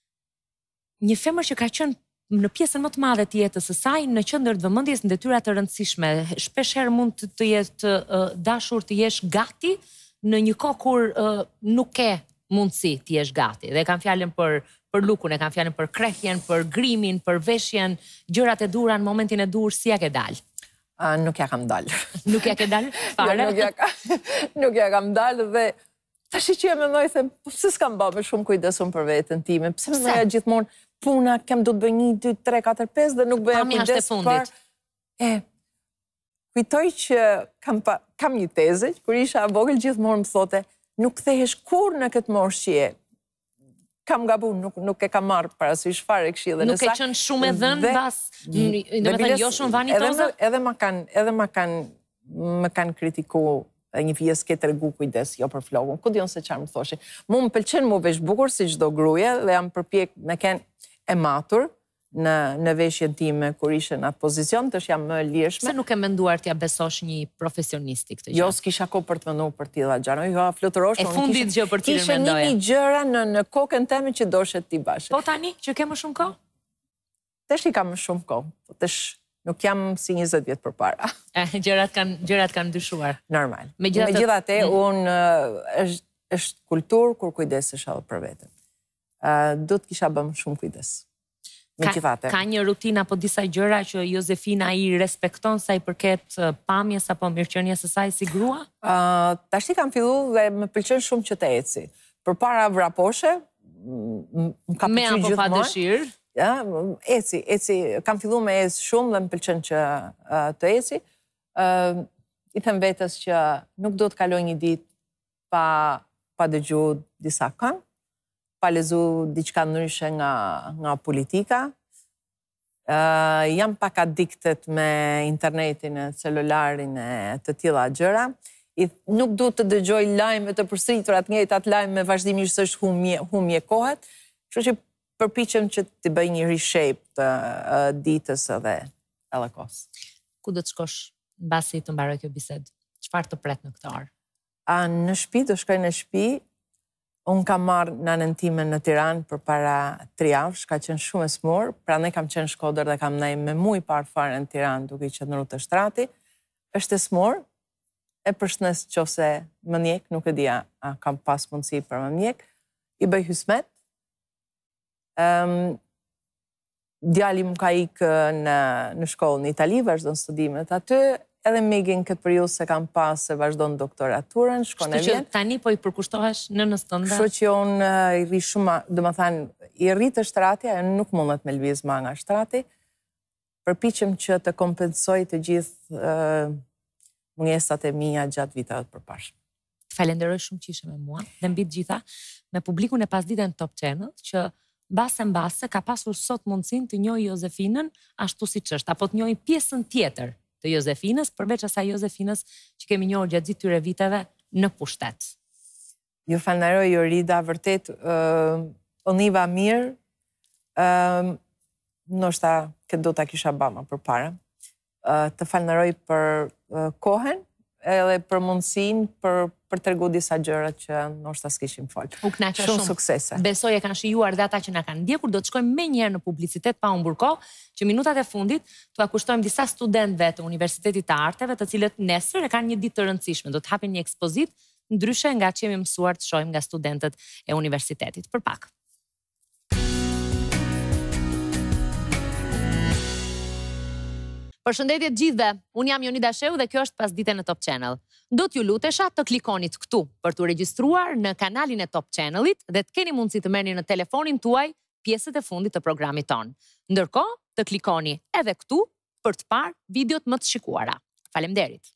një femër që ka qenë në pjesën më të madhe të jetës së saj në qendër të vëmendjes në detyra të rëndësishme. Shpesh herë mund të, të jetë uh, dashur të jesh gati në një kohë kur uh, nuk ke mundësi të jesh gati. Dhe kam fjalën për për lukun, e kam fjalën për krehjen, për grimin, për veshjen, gjërat e dura në momentin e dur, si ja ke dalë? Uh, nuk ja kam dalë. Nuk ja ke dalë fare? Jo, nuk ja ka, nuk ja kam dalë dhe tash që e mendoj them, po pse s'kam bërë me shumë kujdes unë për veten time? Pse mendoja gjithmonë puna, kem do të bëj një, dy, tre, katër, pesë dhe nuk bëja Pamja është e kujdes fundit. E, kujtoj që kam, pa, kam një teze, që kur isha vogël gjithmonë më thote, nuk kthehesh kur në këtë moshë që je. Kam gabu, nuk, nuk e kam marrë parasysh fare këshillën e Nuk e saj. qenë shumë e dhënë Dhe- bas, në me thënë jo shumë vanitoze? Edhe, edhe ma kanë, edhe ma kanë, më kanë kritiku e një fjes ke të regu kujdes, jo për flogun. Ku dion se çfarë më thoshin. Mu më pëlqen mu vesh bukur si çdo gruaje dhe jam përpjek me ken e matur në, në veshjen time kur ishe në atë pozicion, të jam më lirshme. Se nuk e menduar t'ja besosh një profesionisti këtë gjë? Jo, s'kisha kohë për të menduar për tilla gjëra. Jo, fluturosh. E fundit gjë për t'ilën Kishe mendoje. një një gjëra në, në kokën teme që doshet ti bashkë. Po tani, që ke më shumë kohë? Tesh i kam më shumë kohë. Po tesh nuk jam si njëzet vjetë për para. Eh, gjërat kanë, gjërat kanë ndryshuar. Normal. Megjithatë- Megjithatë, unë uh, është, është kulturë kur kujdesesh edhe për veten. Uh, do të kisha bëm shumë kujdes. Ka, Megjithatë. ka një rutinë apo disa gjëra që Josefina i respekton sa i përket uh, pamjes apo mirëqenies së saj si grua? Uh, Tash i kam fillu dhe më pëlqen shumë që të eci. Përpara vraposhe, m- më ka Me pëlqyer apo pa gjithmonë. dëshirë? Ja, eci, eci, kam fillu me ecë shumë dhe më pëlqen që uh, të eci. Uh, I them vetes që nuk do të kaloj një ditë pa, pa dëgju disa këngë, pa lezu diçka ndryshe nga, nga politika. Uh, jam pak addicted me internetin e celularin e të tilla gjëra. I, nuk du të dëgjoj lajme të përsëritura të njëjtat lajme me vazhdimisht është humje, humje kohet. Kështu që përpiqem që të bëj një reshape të uh, ditës edhe edhe kohës. Ku do të shkosh mbasi të mbaroj kjo bisedë? Çfarë të pret në këtë orë? A në shtëpi, do shkoj në shtëpi. Unë kam marrë nanën time në Tiranë për para tre javësh, ka qenë shumë e smur, pra ne kam qenë Shkodër dhe kam nej me mu i parë fare në Tiranë duke i qëndru të shtrati. Është e smur, e përshnes qofse më njek, nuk e dia a kam pas mundësi për më njek, i bëj hysmet. Um, djali më ka ikë në, në shkollë në Itali, vazhdon studimet aty, edhe Megin këtë periudhë se kam pas se vazhdon doktoraturën, shkon e Kështu që vjen. tani po i përkushtohesh në nënës tënde? Kështu që unë i rri shumë, dhe më thanë, i rri të shtrati, ajo nuk mundet me lviz ma nga shtrati, përpiqem që të kompensoj të gjithë uh, mungesat e mia gjatë viteve të përparshme. Të falenderoj shumë që ishe me mua dhe mbi të gjitha me publikun e pasditen Top Channel që mbase mbase ka pasur sot mundësinë të njohë Josefinën ashtu siç është, apo të njohë pjesën tjetër të Josefinës, përveç asaj Josefinës që kemi njohur gjatë gjithë këtyre viteve në pushtet. Ju falenderoj Jorida, vërtet uh, oniva mirë, uh, ndoshta këtë do ta kisha bama përpara. Uh, të falenderoj për uh, kohën, edhe për mundësinë për për tregu disa gjëra që ndoshta s'kishim fol. U kënaqa Shumë shumë. suksese. Besoj e kanë shijuar dhe ata që na kanë ndjekur, do të shkojmë me njëherë në publicitet pa humbur kohë, që minutat e fundit t'ua kushtojmë disa studentëve të Universitetit të Arteve, të cilët nesër e kanë një ditë të rëndësishme, do të hapin një ekspozitë, ndryshe nga që jemi mësuar të shohim nga studentët e universitetit. Për pak. Përshëndetje të gjithëve, unë jam Jonida Sheu dhe kjo është Pasdite në Top Channel. Do t'ju lutesha të klikonit këtu për t'u regjistruar në kanalin e Top Channelit dhe të keni mundësi të merrni në telefonin tuaj pjesët e fundit të programit ton. Ndërkohë, të klikoni edhe këtu për të parë videot më të shikuara. Faleminderit.